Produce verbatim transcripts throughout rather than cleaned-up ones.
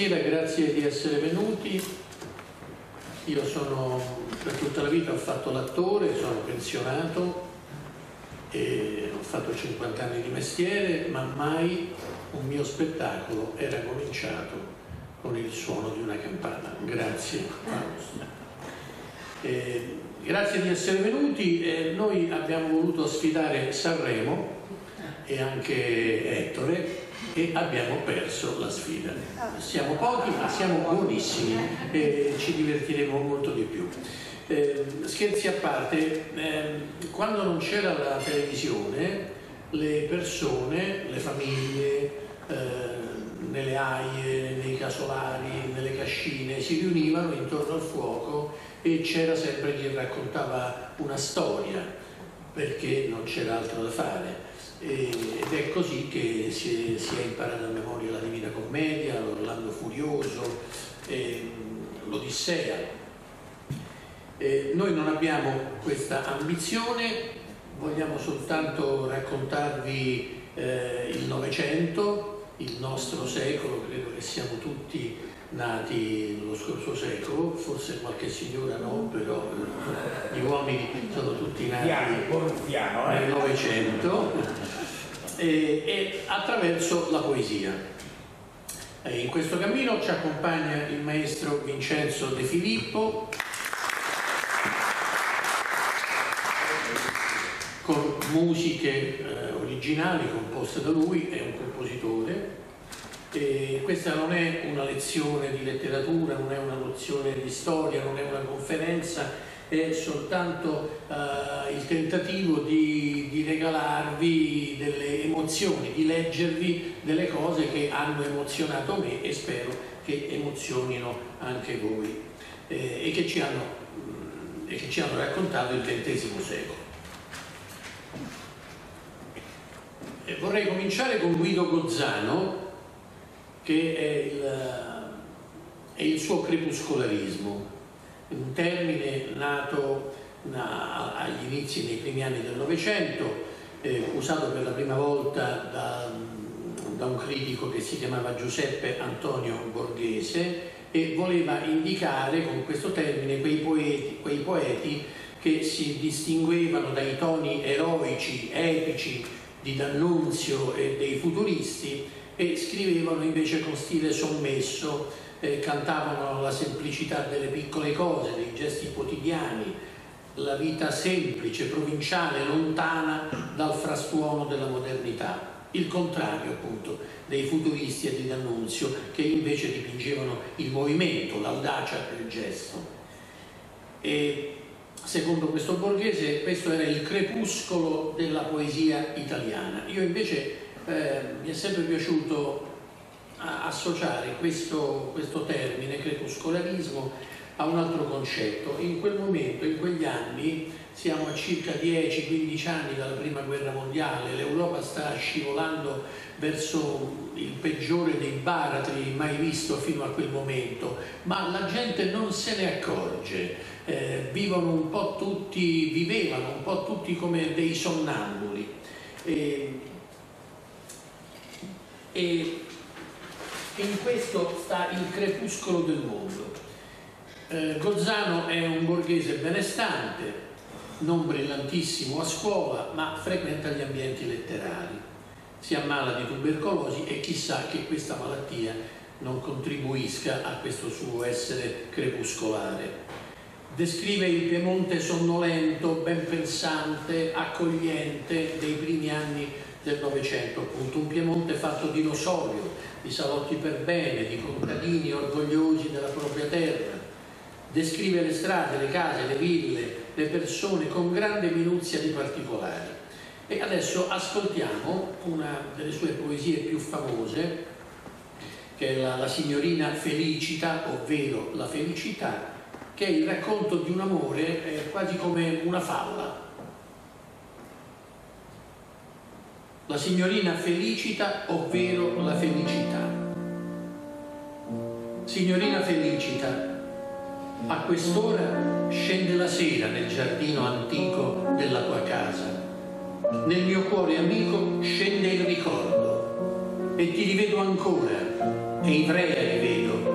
buonasera, grazie di essere venuti. Io sono, per tutta la vita ho fatto l'attore, sono pensionato e ho fatto cinquanta anni di mestiere, ma mai un mio spettacolo era cominciato con il suono di una campana. Grazie. Eh, grazie di essere venuti. Eh, noi abbiamo voluto sfidare Sanremo e anche Ettore e abbiamo perso la sfida. Siamo pochi ma siamo buonissimi e ci divertiremo molto di più. Eh, scherzi a parte, eh, quando non c'era la televisione le persone, le famiglie, eh, nelle aie, nei casolari, nelle cascine si riunivano intorno al fuoco e c'era sempre chi raccontava una storia perché non c'era altro da fare. Ed è così che si è, si è imparata a memoria la Divina Commedia, l'Orlando Furioso, eh, l'Odissea. Eh, noi non abbiamo questa ambizione, vogliamo soltanto raccontarvi eh, il Novecento, il nostro secolo. Credo che siamo tutti nati nello scorso secolo, forse qualche signora no, però eh, gli uomini sono tutti nati nel Novecento e, e attraverso la poesia. E in questo cammino ci accompagna il maestro Vincenzo De Filippo con musiche eh, originali composte da lui, è un compositore. E questa non è una lezione di letteratura, non è una lezione di storia, non è una conferenza, è soltanto uh, il tentativo di, di regalarvi delle emozioni, di leggervi delle cose che hanno emozionato me e spero che emozionino anche voi eh, e, che ci hanno, mh, e che ci hanno raccontato il ventesimo secolo. E vorrei cominciare con Guido Gozzano, che è il, è il suo crepuscolarismo, un termine nato na, agli inizi, nei primi anni del Novecento, eh, usato per la prima volta da, da un critico che si chiamava Giuseppe Antonio Borghese e voleva indicare con questo termine quei poeti, quei poeti che si distinguevano dai toni eroici, epici di D'Annunzio e dei futuristi e scrivevano invece con stile sommesso, eh, cantavano la semplicità delle piccole cose, dei gesti quotidiani, la vita semplice, provinciale, lontana dal frastuono della modernità. Il contrario appunto dei futuristi e di D'Annunzio, che invece dipingevano il movimento, l'audacia del gesto. E secondo questo Borghese questo era il crepuscolo della poesia italiana. Io invece Eh, mi è sempre piaciuto associare questo, questo termine, crepuscolarismo, a un altro concetto. In quel momento, in quegli anni, siamo a circa dieci quindici anni dalla prima guerra mondiale, l'Europa sta scivolando verso il peggiore dei baratri mai visto fino a quel momento, ma la gente non se ne accorge, eh, vivono un po' tutti, vivevano un po' tutti come dei sonnambuli. E, E in questo sta il crepuscolo del mondo. Eh, Gozzano è un borghese benestante, non brillantissimo a scuola, ma frequenta gli ambienti letterari. Si ammala di tubercolosi e chissà che questa malattia non contribuisca a questo suo essere crepuscolare. Descrive il Piemonte sonnolento, ben pensante, accogliente dei primi anni del Novecento, appunto, un Piemonte fatto di losorio, di salotti per bene, di contadini orgogliosi della propria terra. Descrive le strade, le case, le ville, le persone con grande minuzia di particolari. E adesso ascoltiamo una delle sue poesie più famose, che è la, la Signorina Felicita, ovvero La felicità, che è il racconto di un amore eh, quasi come una falla. La signorina Felicita, ovvero la felicità. Signorina Felicita, a quest'ora scende la sera nel giardino antico della tua casa. Nel mio cuore amico scende il ricordo e ti rivedo ancora e Ivrea rivedo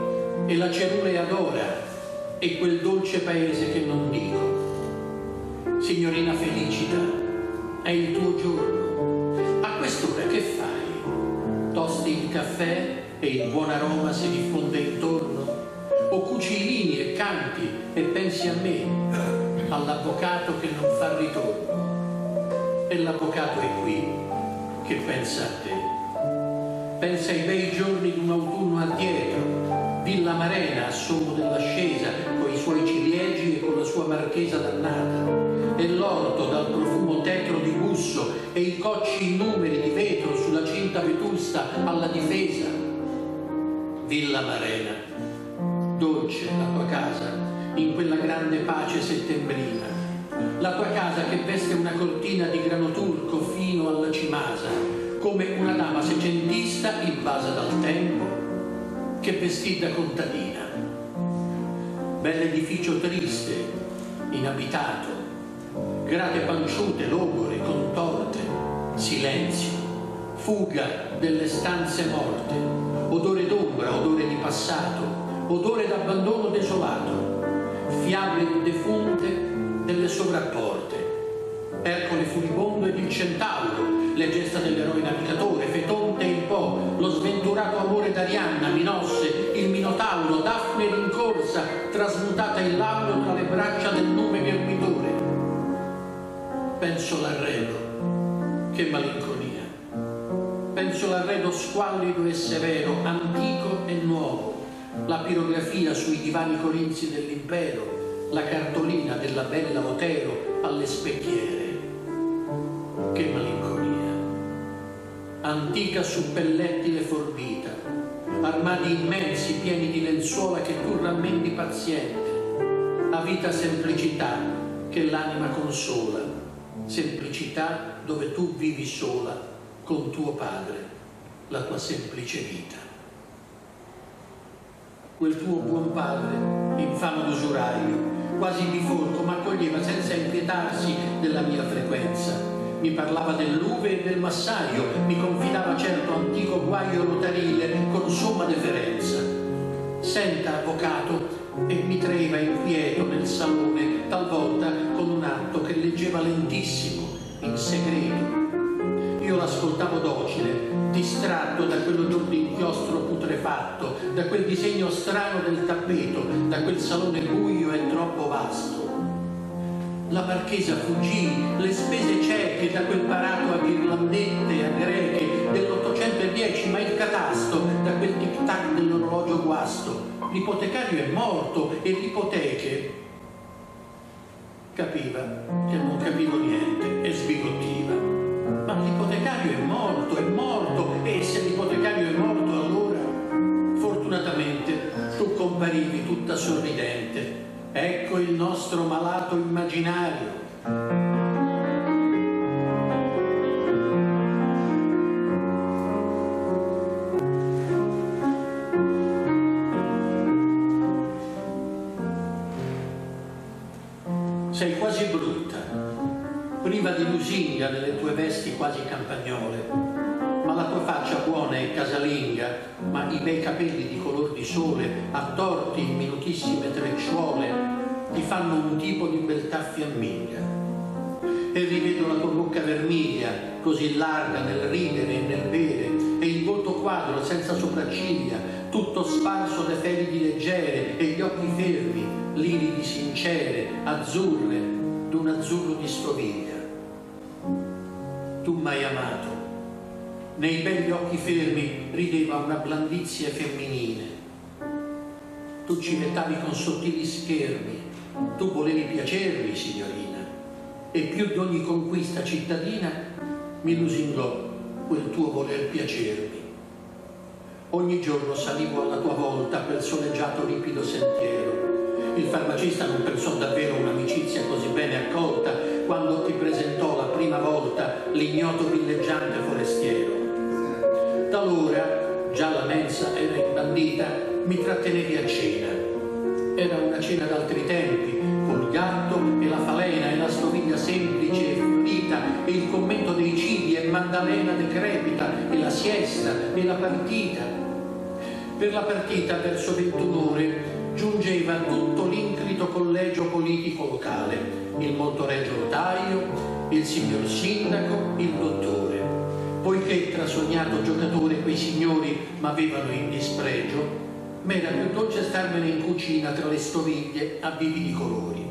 e la cerule adora, e quel dolce paese che non dico. Signorina Felicita, è il tuo giorno. A quest'ora che fai? Tosti il caffè e il buon aroma si diffonde intorno? O cuci i lini e canti e pensi a me, all'avvocato che non fa ritorno? E l'avvocato è qui, che pensa a te. Pensa ai bei giorni d'un autunno addietro, Villa Marena a sommo dell'ascesa, coi suoi ciliegi e con la sua marchesa dannata, e l'orto dal profumo tetro di busso e i cocci in numeri di vetro sulla cinta vetusta alla difesa. Villa Marena, dolce la tua casa in quella grande pace settembrina, la tua casa che veste una cortina di grano turco fino alla cimasa, come una dama secentista invasa dal tempo, che vestita contadina. Bell'edificio triste, inabitato, grate panciute, logore, contorte, silenzio, fuga delle stanze morte, odore d'ombra, odore di passato, odore d'abbandono desolato, fiabe defunte delle sovrapporte, Ercole furibondo ed il centauro, le gesta dell'eroe navigatore, Fetonte il Po, lo sventurato amore d'Arianna, Minosse, il Minotauro, Daphne rincorsa, trasmutata in lauro tra le braccia del nume ghermitore. Penso l'arredo, che malinconia. Penso l'arredo squallido e severo, antico e nuovo, la pirografia sui divani corinzi dell'impero, la cartolina della bella Otero alle specchiere. Che malinconia. Antica suppellettile forbita, armadi immensi pieni di lenzuola che tu rammendi paziente, a vita semplicità che l'anima consola, semplicità dove tu vivi sola con tuo padre, la tua semplice vita. Quel tuo buon padre, infame d'usuraio, quasi bifolco, m'accoglieva senza inquietarsi della mia frequenza. Mi parlava dell'uve e del massaio, mi confidava certo antico guaio rotarile con somma deferenza. Senta, avvocato, e mi traeva inquieto nel salone, talvolta con un atto che leggeva lentissimo, in segreto. Io l'ascoltavo docile, distratto da quell'odor di inchiostro putrefatto, da quel disegno strano del tappeto, da quel salone buio e troppo vasto. La marchesa fuggì, le spese cieche da quel parato a ghirlandette e a greche dell'ottocentodieci, ma il catasto da quel tic-tac dell'orologio guasto. L'ipotecario è morto e l'ipoteche... Capiva che non capivo niente e sbigottiva. Ma l'ipotecario è morto, è morto, e se l'ipotecario è morto allora... Fortunatamente tu comparivi tutta sorridente. Ecco il nostro malato immaginario. Sei quasi brutta, priva di lusinga nelle tue vesti quasi campagnole, ma la tua faccia buona e casalinga, ma i bei capelli di color di sole, attorti in minutissime trecciuole, ti fanno un tipo di beltà fiamminga. E rivedo la tua bocca vermiglia, così larga nel ridere e nel bere, e il volto quadro senza sopracciglia, tutto sparso da felidi leggere, e gli occhi fermi, lividi sincere, azzurre, d'un azzurro di stoviglia. Tu m'hai amato. Nei begli occhi fermi rideva una blandizia femminile. Tu ci mettavi con sottili schermi, tu volevi piacermi, signorina, e più di ogni conquista cittadina mi lusingò quel tuo voler piacermi. Ogni giorno salivo alla tua volta quel soleggiato ripido sentiero. Il farmacista non pensò davvero un'amicizia così bene accolta quando ti presentò la prima volta l'ignoto villeggiante forestiero. Talora, già la mensa era imbandita, mi trattenevi a cena. Era una cena d'altri tempi, col gatto e la falena e la stoviglia semplice e fiorita e il commento dei cibi e Maddalena decrepita e la siesta e la partita. Per la partita, verso ventuno ore, giungeva tutto l'inclito collegio politico locale, il Montoregio notaio, il signor sindaco, il dottore. Poiché trasognato giocatore quei signori m'avevano in dispregio, m'era più dolce starmene in cucina tra le stoviglie a vividi colori.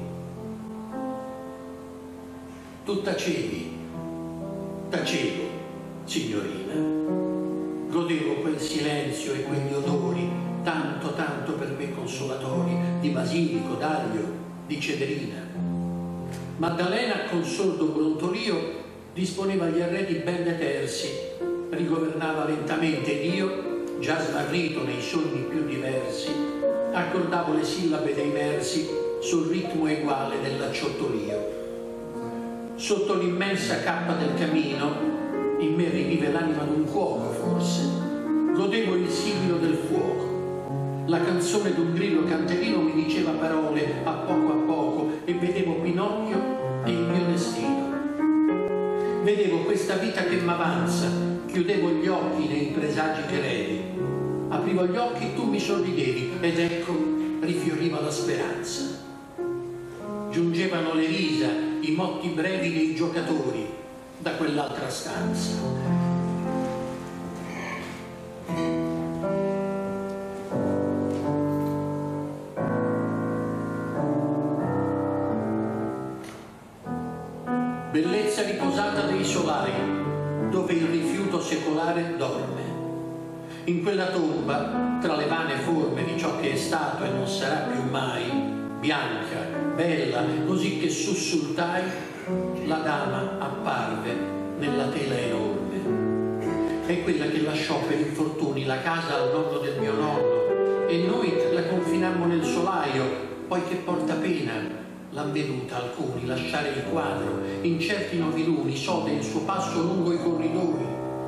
Tu tacevi, tacevo, signorina. Godevo quel silenzio e quegli odori, tanto tanto per me consolatori, di basilico, d'aglio, di cederina. Maddalena, con sordo brontolio, disponeva gli arredi ben detersi, rigovernava lentamente ed io, già smarrito nei sogni più diversi, accordavo le sillabe dei versi sul ritmo eguale dell'acciottolio. Sotto l'immensa cappa del camino, in me rivive l'anima d'un cuoco, forse. Godevo il sigillo del fuoco. La canzone d'un grillo canterino mi diceva parole a poco a poco e vedevo Pinocchio e il mio destino. Vedevo questa vita che m'avanza, chiudevo gli occhi nei presagi che revi. Aprivo gli occhi, tu mi sorridevi ed ecco rifioriva la speranza. Giungevano le risa, i motti brevi dei giocatori da quell'altra stanza. Bellezza riposata dei solai, dove il rifiuto secolare dorme. In quella tomba, tra le vane forme di ciò che è stato e non sarà più mai, bianca, bella, così che sussultai, la dama apparve nella tela enorme. È quella che lasciò per infortuni la casa al nonno del mio nonno e noi la confinammo nel solaio, poi che porta pena l'han veduta alcuni lasciare il quadro in certi noviluni, sode il suo passo lungo i corridoi.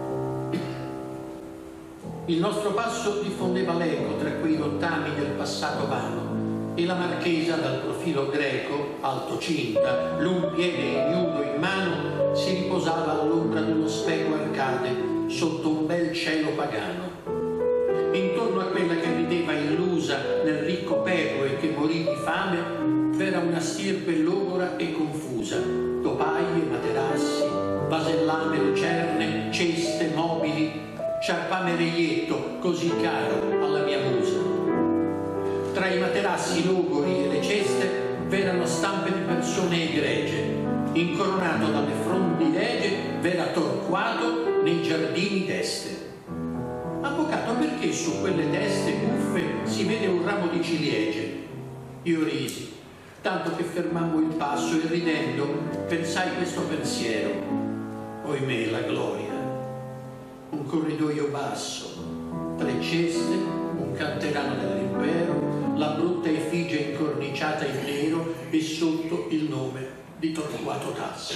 Il nostro passo diffondeva l'eco tra quei rottami del passato vano e la marchesa dal profilo greco, alto cinta, l'un piede ignudo in mano, si riposava all'ombra d'uno specchio arcade sotto un bel cielo pagano. Intorno a quella che rideva illusa nel ricco peco e che morì di fame, v'era una stirpe logora e confusa, topaie, materassi, vasellame, lucerne, ceste, mobili, ciarpame reietto, così caro alla mia musa. Tra i materassi logori e le ceste v'erano stampe di persone egregie. Incoronato dalle fronde di rege, v'era torquato nei giardini d'este. Avvocato, perché su quelle teste buffe si vede un ramo di ciliegie? Io risi, tanto che fermammo il passo e ridendo pensai questo pensiero. Oimè la gloria, un corridoio basso, tre ceste, un canterano dell'impero, la brutta effigie incorniciata in nero e sotto il nome di Torquato Tasso.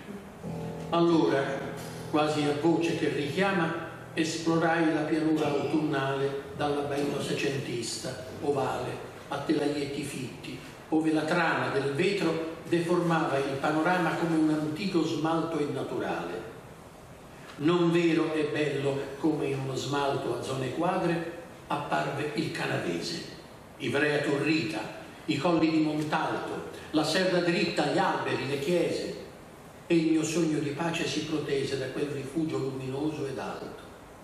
Allora, quasi a voce che richiama, esplorai la pianura autunnale dall'abbaino secentista, ovale, a telaietti fitti, ove la trama del vetro deformava il panorama come un antico smalto innaturale. Non vero e bello come in uno smalto a zone quadre apparve il Canavese, Ivrea Turrita, i colli di Montalto, la serra dritta, gli alberi, le chiese, e il mio sogno di pace si protese da quel rifugio luminoso ed alto.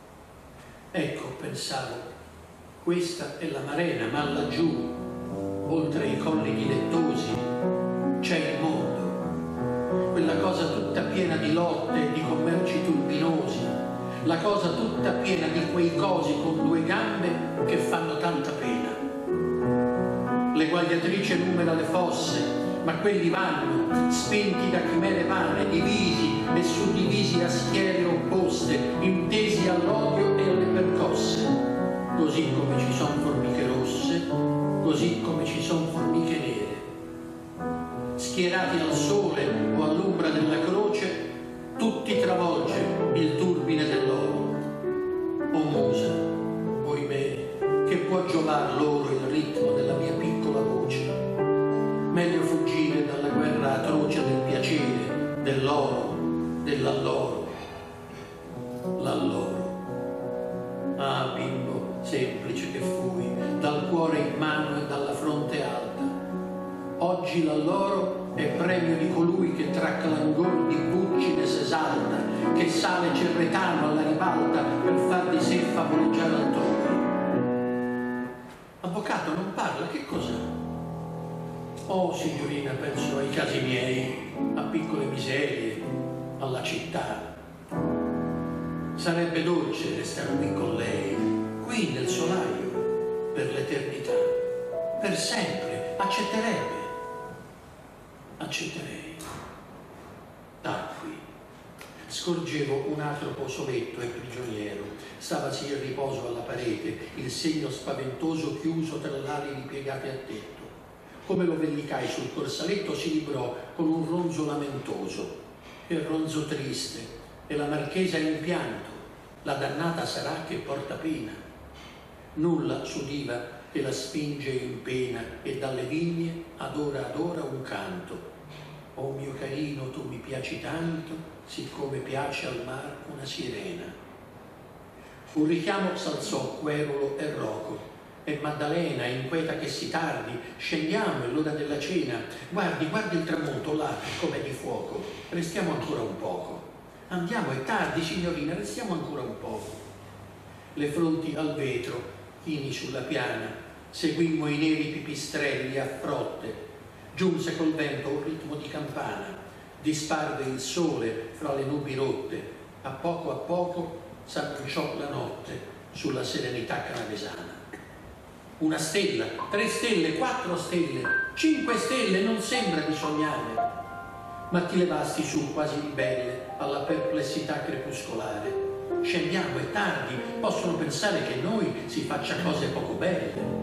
Ecco, pensavo, questa è la Marena, ma laggiù, oltre i colli dilettosi, c'è il mondo, quella cosa tutta piena di lotte e di commerci turbinosi, la cosa tutta piena di quei cosi con due gambe che fanno tanta pena. L'eguagliatrice numera le fosse, ma quelli vanno, spinti da chimere vane, divisi e suddivisi a schiere opposte, intesi all'odio e alle percosse. Così come ci sono formiche rosse, così come ci sono formiche nere. Schierati al sole o all'ombra della croce, tutti travolge il turbine dell'oro. O musa, oimè, che può giovar loro il ritmo della mia piccola voce? Meglio fuggire dalla guerra atroce del piacere, dell'oro, dell'alloro. L'alloro. Ah, bimbo semplice che Oggi la loro è premio di colui che tra clangor di buccine s'esalta, che sale cerretano alla ribalta per far di sé favoleggiare altrui. Avvocato, non parla, che cos'ha? Oh, signorina, penso ai casi miei, a piccole miserie, alla città. Sarebbe dolce restare qui con lei, qui nel solaio, per l'eternità, per sempre. Accetterebbe. Accetterei. Tacqui. Scorgevo un atropo soletto e prigioniero. Stavasi in riposo alla parete, il segno spaventoso chiuso tra le ali ripiegate a tetto. Come lo vellicai sul corsaletto si librò con un ronzo lamentoso. Che ronzo triste, e la marchesa in pianto. La dannata sarà che porta pena. Nulla s'udiva che la spinge in pena, e dalle vigne ad ora ad ora un canto. Oh mio carino, tu mi piaci tanto, siccome piace al mar una sirena. Un richiamo s'alzò querulo e roco. E Maddalena, inquieta che si tardi, scendiamo, è l'ora della cena. Guardi, guardi il tramonto là, com'è di fuoco. Restiamo ancora un poco. Andiamo, è tardi, signorina, restiamo ancora un poco. Le fronti al vetro, chini sulla piana, seguimmo i neri pipistrelli a frotte. Giunse col vento un ritmo di campana, disparve il sole fra le nubi rotte. A poco a poco s'annunciò la notte sulla serenità canavesana. Una stella, tre stelle, quattro stelle, cinque stelle, non sembra di sognare. Ma ti levasti su quasi ribelle alla perplessità crepuscolare. Scendiamo, è tardi, possono pensare che noi si faccia cose poco belle.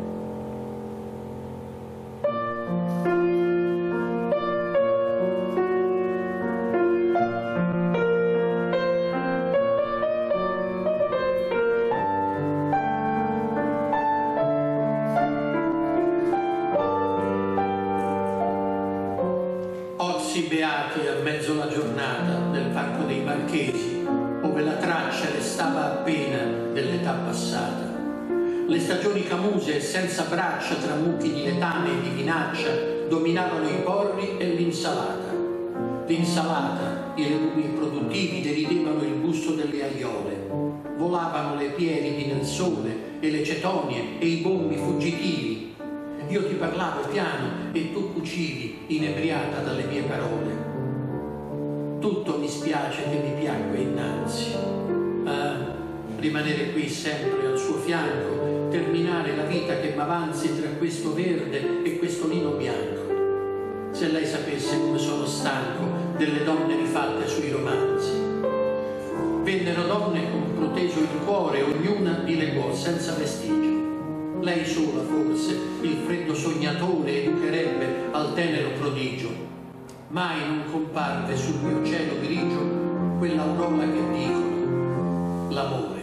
Beati a mezzo la giornata del parco dei Marchesi, ove la traccia restava appena dell'età passata. Le stagioni camuse senza braccia tra mucchi di letame e di vinaccia dominavano i porri e l'insalata. L'insalata, i legumi produttivi deridevano il gusto delle aiole. Volavano le pieridi nel sole e le cetonie e i bombi fuggitivi. Io ti parlavo piano e tu cucivi, inebriata dalle mie parole. Tutto mi spiace che mi piacque innanzi. Ah, rimanere qui sempre al suo fianco, terminare la vita che m'avanzi tra questo verde e questo lino bianco. Se lei sapesse come sono stanco delle donne rifatte sui romanzi. Vennero donne con proteso il cuore, ognuna dileguò senza vestigio. Lei sola forse il freddo sognatore educherebbe al tenero prodigio. Mai non comparve sul mio cielo grigio quell'aurora che dicono l'amore.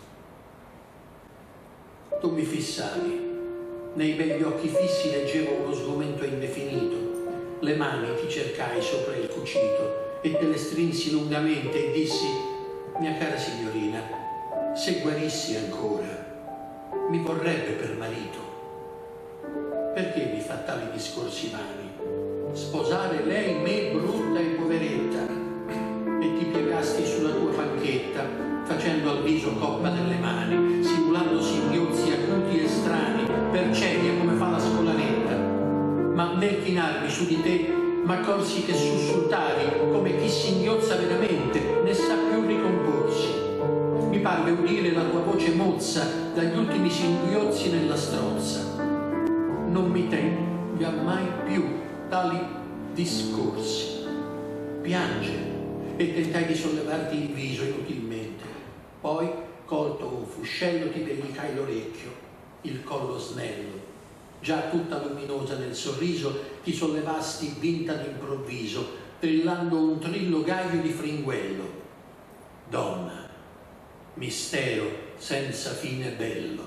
Tu mi fissavi, nei begli occhi fissi leggevo uno sgomento indefinito. Le mani ti cercai sopra il cucito e te le strinsi lungamente e dissi: mia cara signorina, se guarissi ancora mi vorrebbe per marito. Perché mi fa tali discorsi vani? Sposare lei me brutta e poveretta, e ti piegasti sulla tua panchetta, facendo al viso coppa delle mani, simulando singhiozzi acuti e strani, per celia come fa la scolaretta. Ma nel chinarmi su di te m'accorsi che sussultavi come chi singhiozza veramente, ne sa più ricomporsi. Mi parve udire la tua voce mozza dagli ultimi singhiozzi nella strozza. Non mi tenga mai più tali discorsi. Piange, e tentai di sollevarti il viso inutilmente. Poi, colto un fuscello, ti bellicai l'orecchio, il collo snello. Già tutta luminosa nel sorriso, ti sollevasti vinta d'improvviso, trillando un trillo gaio di fringuello. Donna, mistero senza fine bello.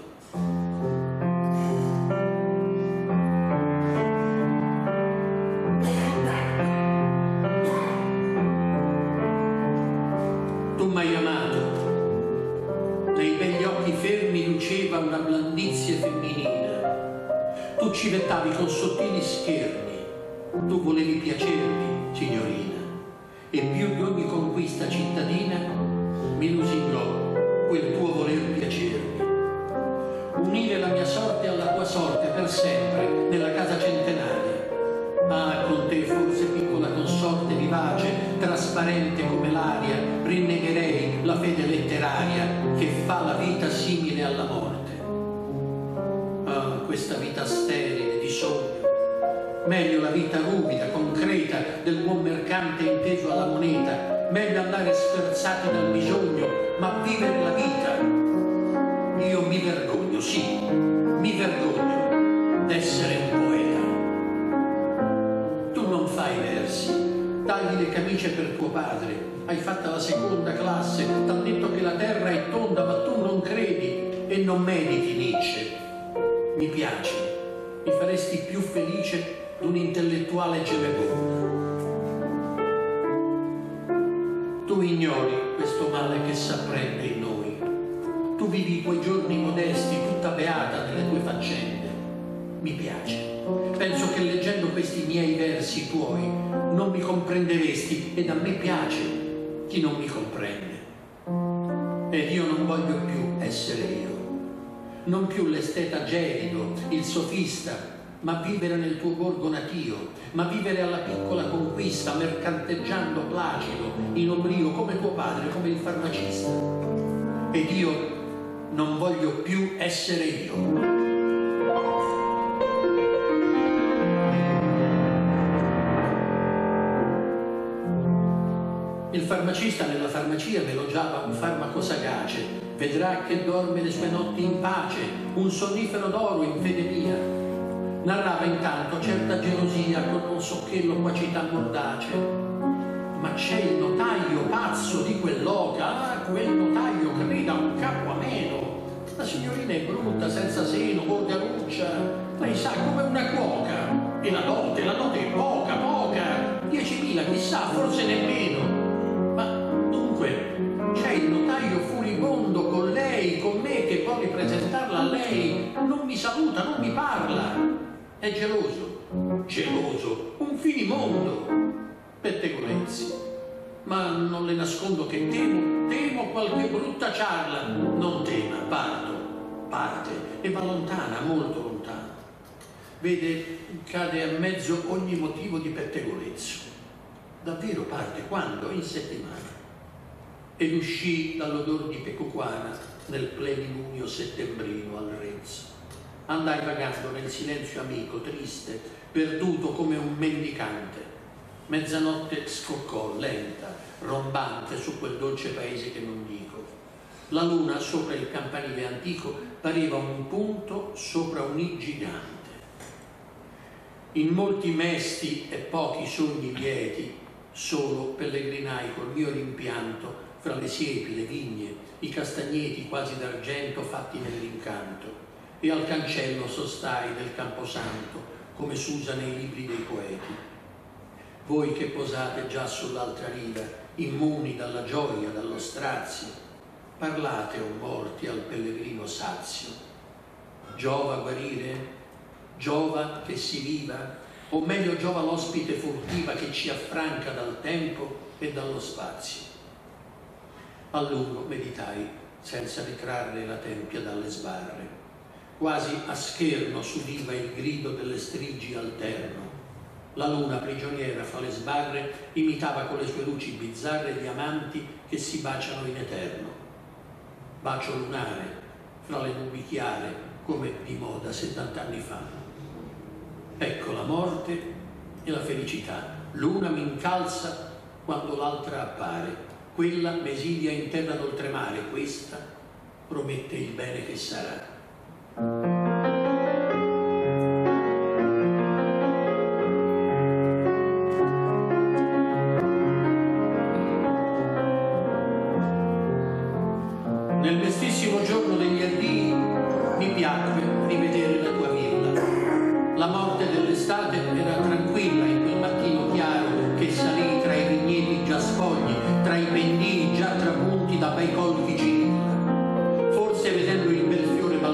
Tu m'hai amato, nei begli occhi fermi luceva una blandizia femminina. Tu civettavi con sottili scherni, tu volevi piacermi, signorina, e più di ogni conquista cittadina mi lusingò quel tuo voler piacermi. Unire la mia sorte alla tua sorte per sempre nella casa centenaria. Ah, con te forse piccola consorte vivace, trasparente come l'aria, rinnegherei la fede letteraria che fa la vita simile alla morte. Ah, questa vita sterile di sogno. Meglio la vita ruvida, concreta del buon mercante inteso alla moneta. Meglio andare sferzati dal bisogno, ma vivere la vita. Io mi vergogno, sì, mi vergogno d'essere un poeta. Tu non fai versi, tagli le camicie per tuo padre, hai fatto la seconda classe, t'han detto che la terra è tonda, ma tu non credi e non mediti Nietzsche. Mi piaci, mi faresti più felice d'un intellettuale gemevondo. Tu ignori questo male che s'apprende in noi. Tu vivi i tuoi giorni modesti, tutta beata nelle tue faccende. Mi piace. Penso che leggendo questi miei versi tuoi non mi comprenderesti, ed a me piace chi non mi comprende. Ed io non voglio più essere io, non più l'esteta gelido, il sofista, ma vivere nel tuo borgo natio, ma vivere alla piccola conquista, mercanteggiando placido, in oblio, come tuo padre, come il farmacista. Ed io non voglio più essere io. Il farmacista nella farmacia elogiava un farmaco sagace, vedrà che dorme le sue notti in pace, un sonnifero d'oro in fede mia. Narrava intanto certa gelosia con non so che loquacità mordace. Ma c'è il notaio pazzo di quell'oca, ah, quel notaio creda un capo a meno. La signorina è brutta, senza seno, borgaluccia, lei sa, come una cuoca. E la dote, la dote è poca, poca, diecimila, chissà, forse nemmeno. C'è il notaio furibondo con lei, con me, che vuole presentarla a lei, non mi saluta, non mi parla, è geloso, geloso, un finimondo, pettegolezzi, ma non le nascondo che temo, temo qualche brutta ciarla, non tema, parto, parte e va lontana, molto lontana, vede, cade a mezzo ogni motivo di pettegolezzo, davvero parte, quando? In settimana. Ed uscì dall'odor di pecuquana nel plenilunio settembrino al Rezzo. Andai vagando nel silenzio amico, triste, perduto come un mendicante. Mezzanotte scoccò, lenta, rombante, su quel dolce paese che non dico. La luna sopra il campanile antico pareva un punto sopra un i gigante. In molti mesti e pochi sogni lieti, solo pellegrinai col mio rimpianto fra le siepi, le vigne, i castagneti quasi d'argento fatti nell'incanto, e al cancello sostai del Camposanto, come s'usa nei libri dei poeti. Voi che posate già sull'altra riva, immuni dalla gioia, dallo strazio, parlate, o morti, al pellegrino sazio. Giova guarire? Giova che si viva? O meglio giova l'ospite furtiva che ci affranca dal tempo e dallo spazio? A lungo meditai, senza ritrarre la tempia dalle sbarre. Quasi a scherno s'udiva il grido delle strigi alterno. La luna, prigioniera fra le sbarre, imitava con le sue luci bizzarre diamanti che si baciano in eterno. Bacio lunare, fra le nubi chiare, come di moda settant'anni fa. Ecco la morte e la felicità. L'una mi incalza quando l'altra appare. Quella m'esilia in terra d'oltremare, questa promette il bene che sarà. Nel mestissimo giorno degli addii mi piacque rivedere la tua villa. La morte dell'estate era tranquilla in quel mattino chiaro che salì tra i vigneti già spogli, tra i pendii già trapunti da bei colpi vicini. Forse vedendo il bel fiore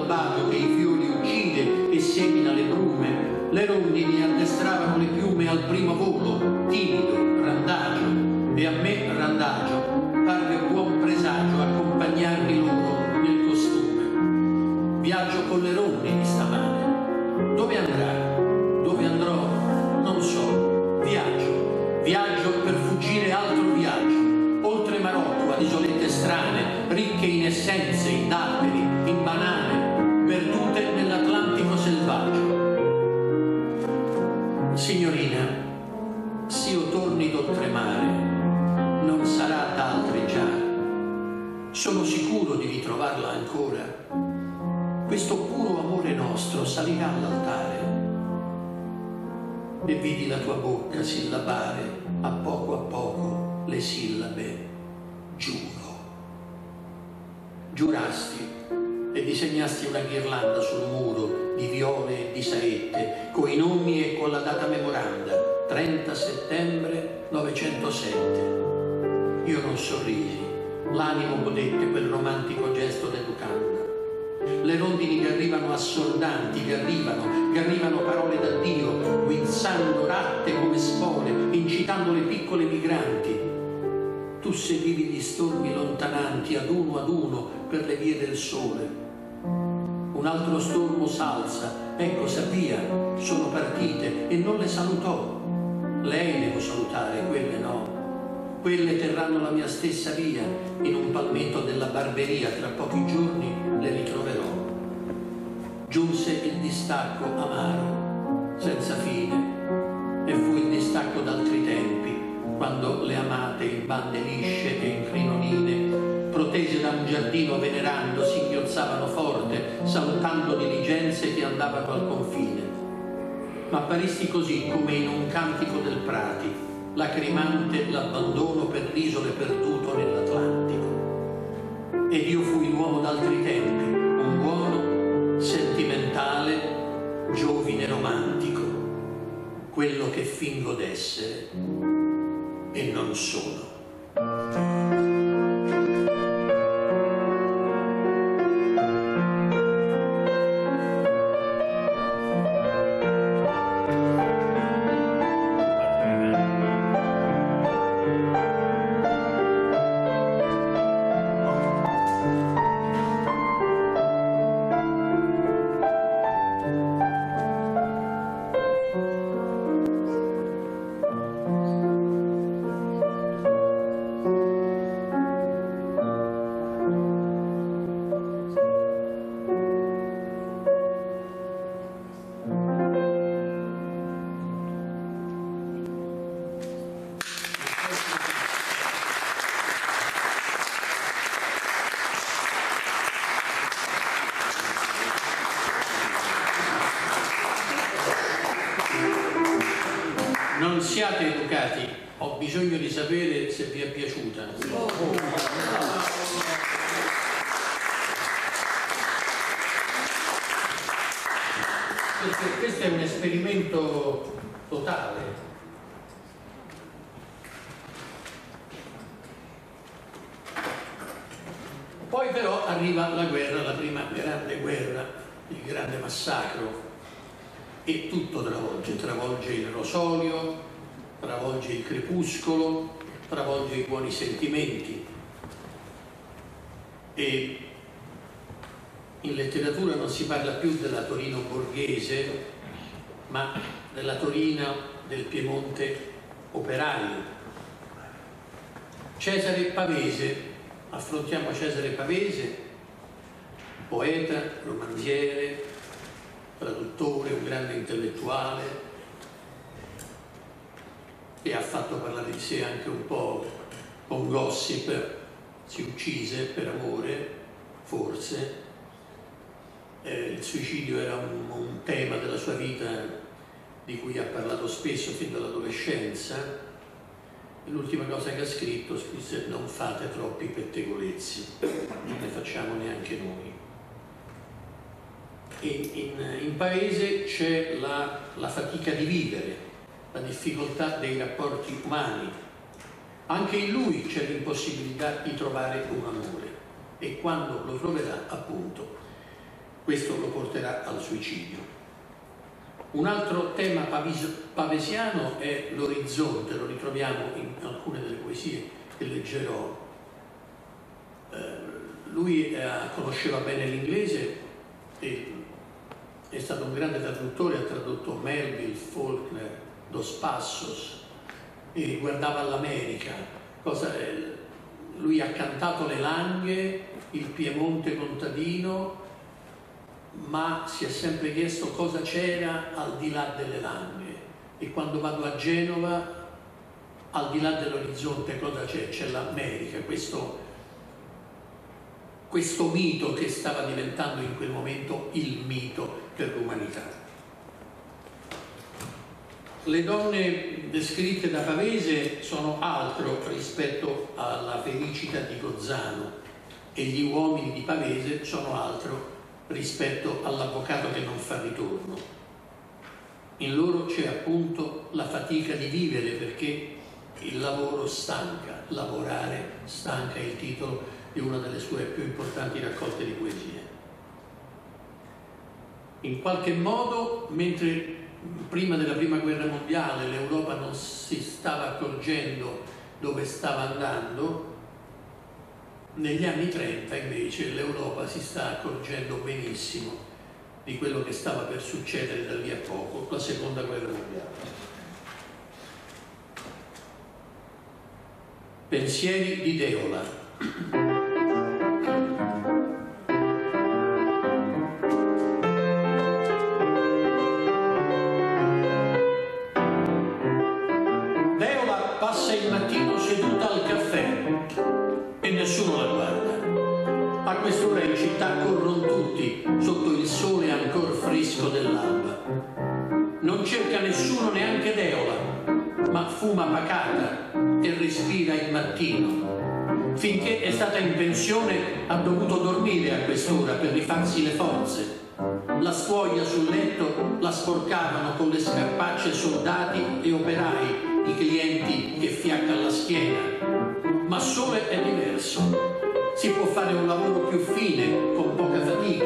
primo volo, timido, randagio, e a me, randagio, parve buon presagio accompagnarmi loro nel costume. Viaggio con le ronde di stamane. Dove andrà? Dove andrò? Non so. Viaggio, viaggio per fuggire altro viaggio, oltre Marocco ad isolette strane, ricche in essenze, in datteri, in banane, perdute nell'Atlantico selvaggio. Signorina, s'io torni d'oltremare, non sarà d'altreggiare. Sono sicuro di ritrovarla ancora. Questo puro amore nostro salirà all'altare. E vidi la tua bocca sillabare a poco a poco le sillabe giuro. Giurasti e disegnasti una ghirlanda sul muro di viole e di saette, coi nomi e con la data memoranda, trenta settembre novecentosette. Io non sorrisi, l'animo godette quel romantico gesto d'educanda. Le rondini garrivano assordanti, garrivano, garrivano parole d'addio, guizzando ratte come spore, incitando le piccole migranti. Tu seguivi gli stormi lontananti ad uno ad uno per le vie del sole. Un altro stormo s'alza, ecco Savia, sono partite e non le salutò. Lei devo salutare, quelle no. Quelle terranno la mia stessa via, in un palmetto della barberia, tra pochi giorni le ritroverò. Giunse il distacco amaro, senza fine, e fu il distacco d'altri tempi, quando le amate in bande lisce e in crinoline, protese da un giardino venerando, singhiozzavano forte, salutando diligenze che andavano al confine. Ma apparisti così come in un cantico del Prati, lacrimante l'abbandono per l'isole perduto nell'Atlantico. Ed io fui l'uomo d'altri tempi, un buono, sentimentale, giovine romantico, quello che fingo d'essere e non sono. Non siate educati, ho bisogno di sapere se vi è piaciuta. Perché questo è un esperimento totale. Poi però arriva la guerra, la prima grande guerra, il grande massacro, e tutto travolge, travolge il rosolio, travolge il crepuscolo, travolge i buoni sentimenti. E in letteratura non si parla più della Torino borghese, ma della Torino del Piemonte operaio. Cesare Pavese, affrontiamo Cesare Pavese, poeta, romanziere, traduttore, un grande intellettuale, e ha fatto parlare di sé anche un po' con gossip. Si uccise per amore, forse. Eh, il suicidio era un, un tema della sua vita di cui ha parlato spesso fin dall'adolescenza. L'ultima cosa che ha scritto, scrisse: non fate troppi pettegolezzi, non ne facciamo neanche noi. E in, in Pavese c'è la, la fatica di vivere, la difficoltà dei rapporti umani. Anche in lui c'è l'impossibilità di trovare un amore, e quando lo troverà, appunto, questo lo porterà al suicidio. Un altro tema pavesiano è l'orizzonte, lo ritroviamo in alcune delle poesie che leggerò. Eh, lui eh, conosceva bene l'inglese e è stato un grande traduttore, ha tradotto Melville, Faulkner, Dos Passos, e guardava all'America. Cosa, eh, lui ha cantato le Langhe, il Piemonte contadino, ma si è sempre chiesto cosa c'era al di là delle Langhe, e quando vado a Genova, al di là dell'orizzonte cosa c'è? C'è l'America, questo, questo mito che stava diventando in quel momento il mito per l'umanità. Le donne descritte da Pavese sono altro rispetto alla Felicita di Gozzano, e gli uomini di Pavese sono altro rispetto all'avvocato che non fa ritorno. In loro c'è appunto la fatica di vivere, perché il lavoro stanca, lavorare stanca, è il titolo di una delle sue più importanti raccolte di poesie. In qualche modo, mentre prima della prima guerra mondiale l'Europa non si stava accorgendo dove stava andando, negli anni trenta invece l'Europa si sta accorgendo benissimo di quello che stava per succedere da lì a poco, la seconda guerra mondiale. Pensieri di Deola. Deola passa il mattino seduta al caffè e nessuno la guarda. A quest'ora in città corrono tutti sotto il sole ancor fresco dell'alba. Non cerca nessuno, neanche Deola, ma fuma pacata e respira il mattino. Finché è stata in pensione ha dovuto dormire a quest'ora per rifarsi le forze. La stuoia sul letto la sporcavano con le scarpacce soldati e operai, i clienti che fiacca alla schiena. Ma Sole è diverso. Si può fare un lavoro più fine, con poca fatica.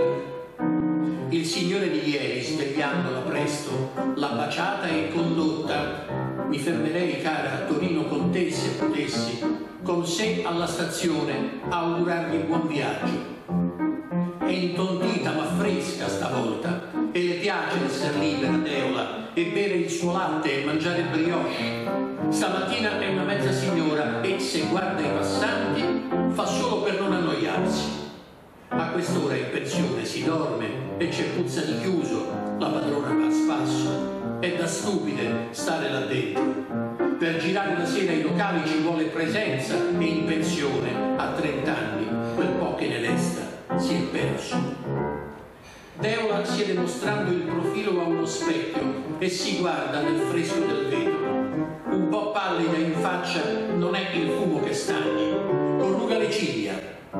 Il signore di ieri, svegliandola presto, l'ha baciata e condotta. Mi fermerei, cara, a Torino con te, se potessi, con sé alla stazione, a augurargli buon viaggio. È intontita ma fresca stavolta, e le piace essere libera, Deola, e bere il suo latte e mangiare brioche. Stamattina è una mezza signora e, se guarda i passanti, fa solo per non annoiarsi. A quest'ora in pensione si dorme e c'è puzza di chiuso, la padrona va a spasso. È da stupide stare là dentro. Per girare la sera ai locali ci vuole presenza, e in pensione, a trent'anni, quel po' che ne resta si è perso. Deola siede mostrando il profilo a uno specchio e si guarda nel fresco del vetro. Un po' pallida in faccia, non è il fumo che stagni, corruga le ciglia.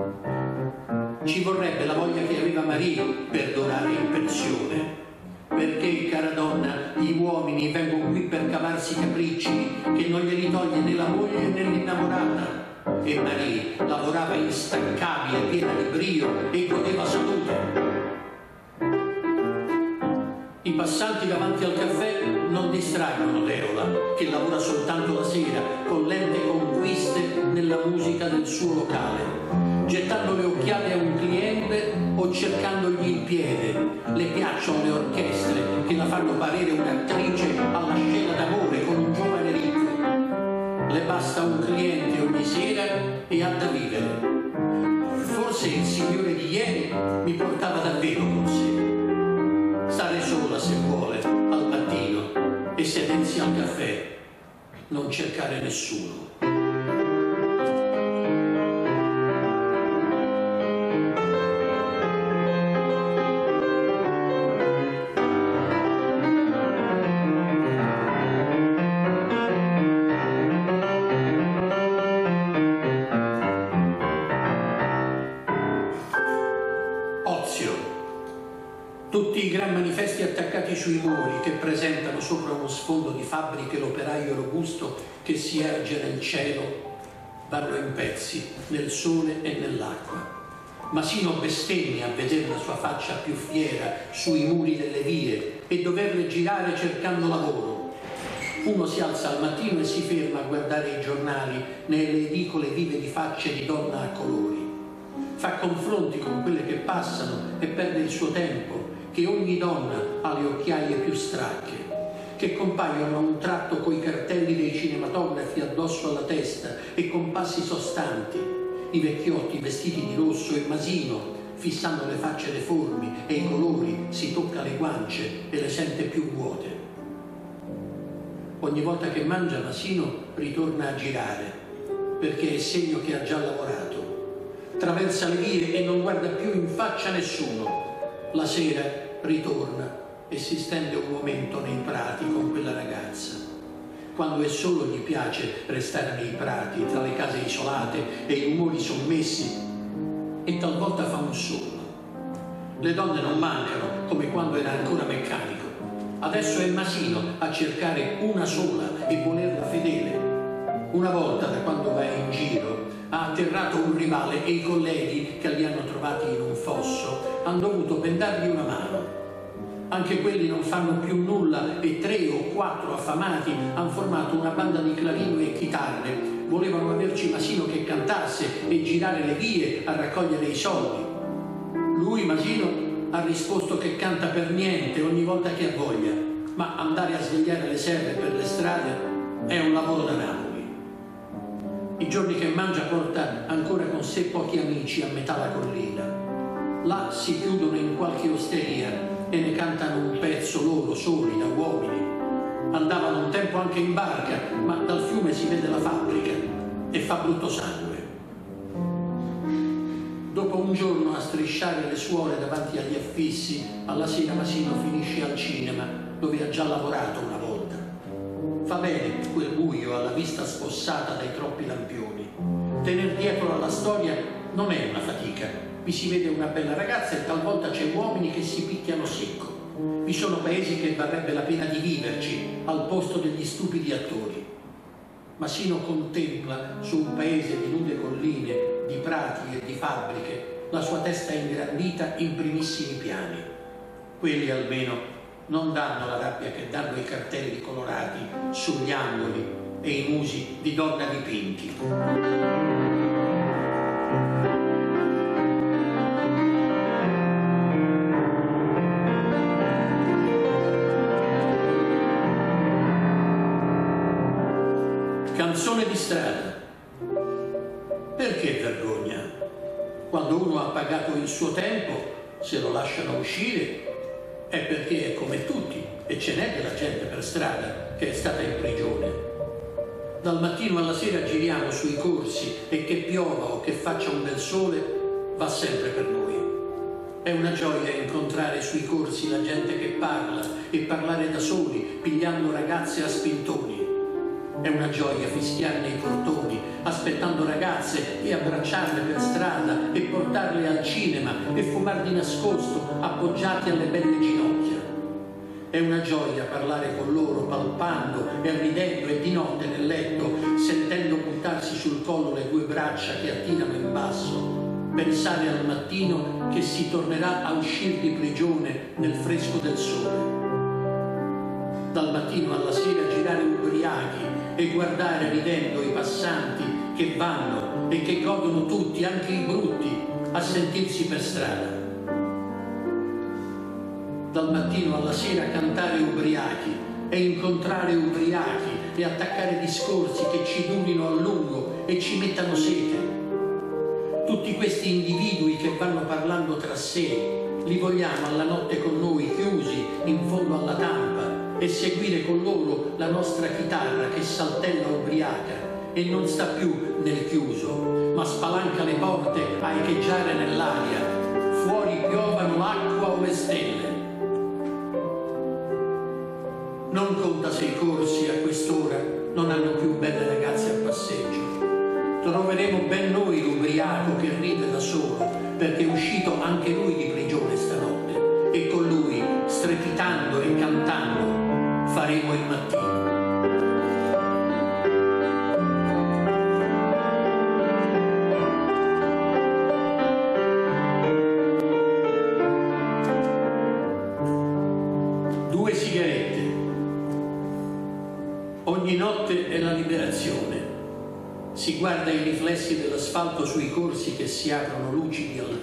Ci vorrebbe la voglia che aveva Maria per donare in pensione. Perché, cara donna, gli uomini vengono qui per cavarsi capricci che non glieli toglie né la moglie né l'innamorata. E Maria lavorava instancabile, piena di brio, e godeva salute. I passanti davanti al caffè non distraggono Deola, che lavora soltanto la sera, con lente conquiste nella musica del suo locale. Gettando le occhiate a un cliente o cercandogli il piede. Le piacciono le orchestre che la fanno parere un'attrice alla scena d'amore con un giovane ricco. Le basta un cliente ogni sera e ha da vivere. Forse il signore di ieri mi portava davvero con sé. Stare sola se vuole al mattino e sedersi al caffè, non cercare nessuno. Tutti i gran manifesti attaccati sui muri che presentano sopra uno sfondo di fabbriche l'operaio robusto che si erge nel cielo vanno in pezzi nel sole e nell'acqua. Masino bestemmia a vedere la sua faccia più fiera sui muri delle vie e doverle girare cercando lavoro. Uno si alza al mattino e si ferma a guardare i giornali nelle edicole vive di facce di donna a colori. Fa confronti con quelle che passano e perde il suo tempo, che ogni donna ha le occhiaie più stracche, che compaiono a un tratto coi cartelli dei cinematografi addosso alla testa e con passi sostanti, i vecchiotti vestiti di rosso e masino, fissando le facce deformi e i colori, si tocca le guance e le sente più vuote. Ogni volta che mangia Masino ritorna a girare, perché è segno che ha già lavorato. Traversa le vie e non guarda più in faccia nessuno. La sera ritorna e si stende un momento nei prati con quella ragazza. Quando è solo gli piace restare nei prati, tra le case isolate e i rumori sommessi, e talvolta fa un sogno. Le donne non mancano come quando era ancora meccanico. Adesso è Masino a cercare una sola e volerla fedele. Una volta, da quando va in giro, ha atterrato un rivale e i colleghi che li hanno trovati in un fosso hanno dovuto bendargli una mano. Anche quelli non fanno più nulla e tre o quattro affamati hanno formato una banda di clarino e chitarre. Volevano averci Masino che cantasse e girare le vie a raccogliere i soldi. Lui, Masino, ha risposto che canta per niente ogni volta che ha voglia, ma andare a svegliare le serve per le strade è un lavoro da Napoli. I giorni che mangia porta ancora con sé pochi amici a metà la collina. Là si chiudono in qualche osteria e ne cantano un pezzo loro soli, da uomini. Andavano un tempo anche in barca, ma dal fiume si vede la fabbrica e fa brutto sangue. Dopo un giorno a strisciare le suole davanti agli affissi, alla sera Masino finisce al cinema, dove ha già lavorato una volta. Fa bene quel buio alla vista spossata dai troppi lampioni. Tener dietro alla storia non è una fatica. Vi si vede una bella ragazza e talvolta c'è uomini che si picchiano secco. Vi sono paesi che varrebbe la pena di viverci al posto degli stupidi attori. Masino contempla su un paese di nude colline, di prati e di fabbriche, la sua testa ingrandita in primissimi piani. Quelli almeno non danno la rabbia che danno i cartelli colorati sugli angoli e i musi di donna dipinti. Canzone di strada. Perché vergogna? Quando uno ha pagato il suo tempo, se lo lasciano uscire, è perché è come tutti e ce n'è della gente per strada che è stata in prigione. Dal mattino alla sera giriamo sui corsi e che piova o che faccia un bel sole, va sempre per noi. È una gioia incontrare sui corsi la gente che parla e parlare da soli, pigliando ragazze a spintoni. È una gioia fischiare nei portoni, aspettando ragazze e abbracciarle per strada e portarle al cinema e fumar di nascosto, appoggiati alle belle ginocchia. È una gioia parlare con loro, palpando e ridendo e di notte nel letto, sentendo buttarsi sul collo le due braccia che attirano in basso. Pensare al mattino che si tornerà a uscire di prigione nel fresco del sole. Dal mattino alla sera girare ubriachi e guardare ridendo i passanti che vanno e che godono tutti, anche i brutti, a sentirsi per strada. Dal mattino alla sera cantare ubriachi e incontrare ubriachi e attaccare discorsi che ci durino a lungo e ci mettano sete. Tutti questi individui che vanno parlando tra sé, li vogliamo alla notte con noi, chiusi in fondo alla tampa, e seguire con loro la nostra chitarra che saltella ubriaca e non sta più nel chiuso, ma spalanca le porte a echeggiare nell'aria. Fuori piovano l'acqua o le stelle. Non conta se i corsi a quest'ora non hanno più belle ragazze a passeggio. Troveremo ben noi l'ubriaco che ride da solo, perché è uscito anche lui di prigione stanotte, e con lui, strepitando e cantando, faremo il mattino. Due Ogni notte è la liberazione. Si guarda i riflessi dell'asfalto sui corsi che si aprono lucidi al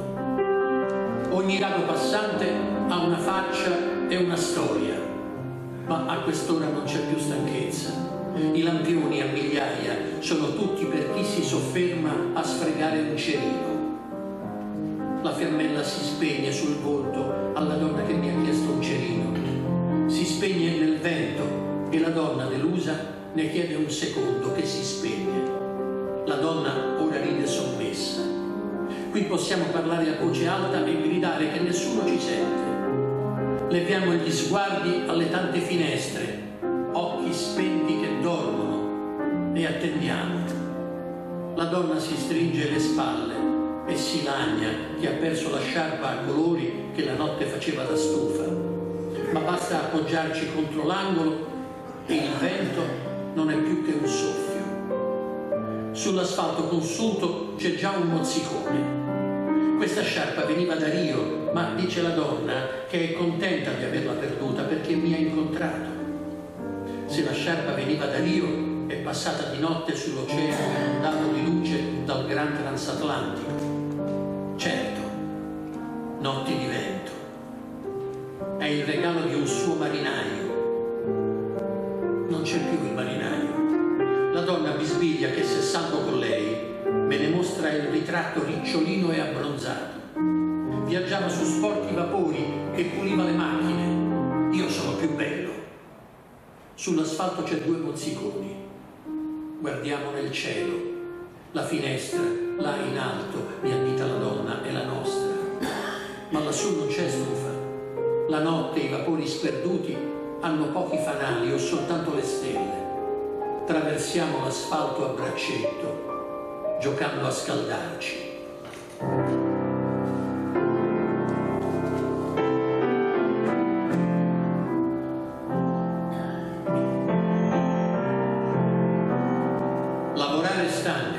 vento. Ogni rado passante ha una faccia e una storia, ma a quest'ora non c'è più stanchezza. I lampioni a migliaia sono tutti per chi si sofferma a sfregare un cerino. La fiammella si spegne sul volto alla donna che mi ha chiesto un cerino. Si spegne nel vento e la donna, delusa, ne chiede un secondo che si spegne. La donna ora ride sommessa. Qui possiamo parlare a voce alta e gridare che nessuno ci sente. Leviamo gli sguardi alle tante finestre, occhi spenti che dormono, e attendiamo. La donna si stringe le spalle e si lagna che ha perso la sciarpa a colori che la notte faceva da stufa. Ma basta appoggiarci contro l'angolo e il vento non è più che un soffio. Sull'asfalto consunto c'è già un mozzicone. Questa sciarpa veniva da Rio, ma dice la donna che è contenta di averla perduta perché mi ha incontrato. Se la sciarpa veniva da Rio, è passata di notte sull'oceano inondato di luce dal gran transatlantico. Certo, notti di vento. È il regalo di un suo marinaio. Non c'è più il marinaio. La donna bisbiglia che se salgo con lei me ne mostra il ritratto ricciolino e abbronzato. Viaggiava su sporchi vapori che puliva le macchine. Io sono più bello. Sull'asfalto c'è due mozziconi. Guardiamo nel cielo. La finestra, là in alto, mi addita la donna, è la nostra. Ma lassù non c'è stufa. La notte, i vapori sperduti hanno pochi fanali o soltanto le stelle. Traversiamo l'asfalto a braccetto, giocando a scaldarci. Lavorare stanca.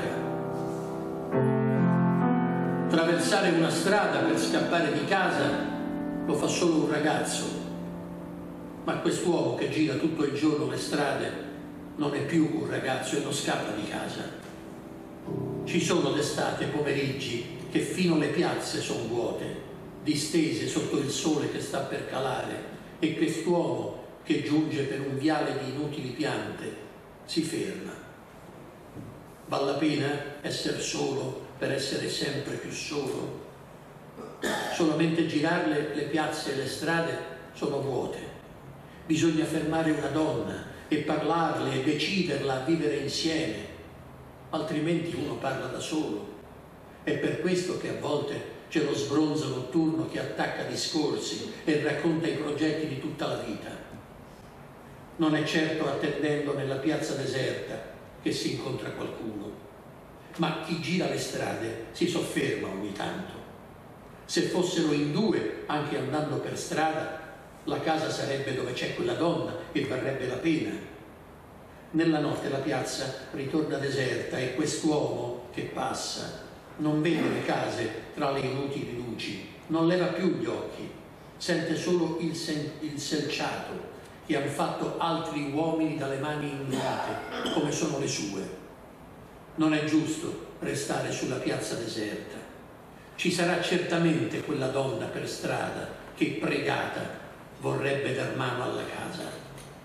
Attraversare una strada per scappare di casa lo fa solo un ragazzo, ma quest'uomo che gira tutto il giorno le strade non è più un ragazzo e non scappa di casa. Ci sono d'estate pomeriggi che fino alle piazze sono vuote, distese sotto il sole che sta per calare, e quest'uomo che giunge per un viale di inutili piante si ferma. Val la pena essere solo per essere sempre più solo? Solamente girarle le piazze e le strade sono vuote. Bisogna fermare una donna e parlarle e deciderla a vivere insieme, altrimenti uno parla da solo. È per questo che a volte c'è lo sbronzo notturno che attacca discorsi e racconta i progetti di tutta la vita. Non è certo attendendo nella piazza deserta che si incontra qualcuno, ma chi gira le strade si sofferma ogni tanto. Se fossero in due, anche andando per strada, la casa sarebbe dove c'è quella donna e varrebbe la pena. Nella notte la piazza ritorna deserta e quest'uomo che passa non vede le case tra le inutili luci, non leva più gli occhi, sente solo il, sen- il selciato che hanno fatto altri uomini dalle mani inunite, come sono le sue. Non è giusto restare sulla piazza deserta. Ci sarà certamente quella donna per strada che, pregata, vorrebbe dar mano alla casa.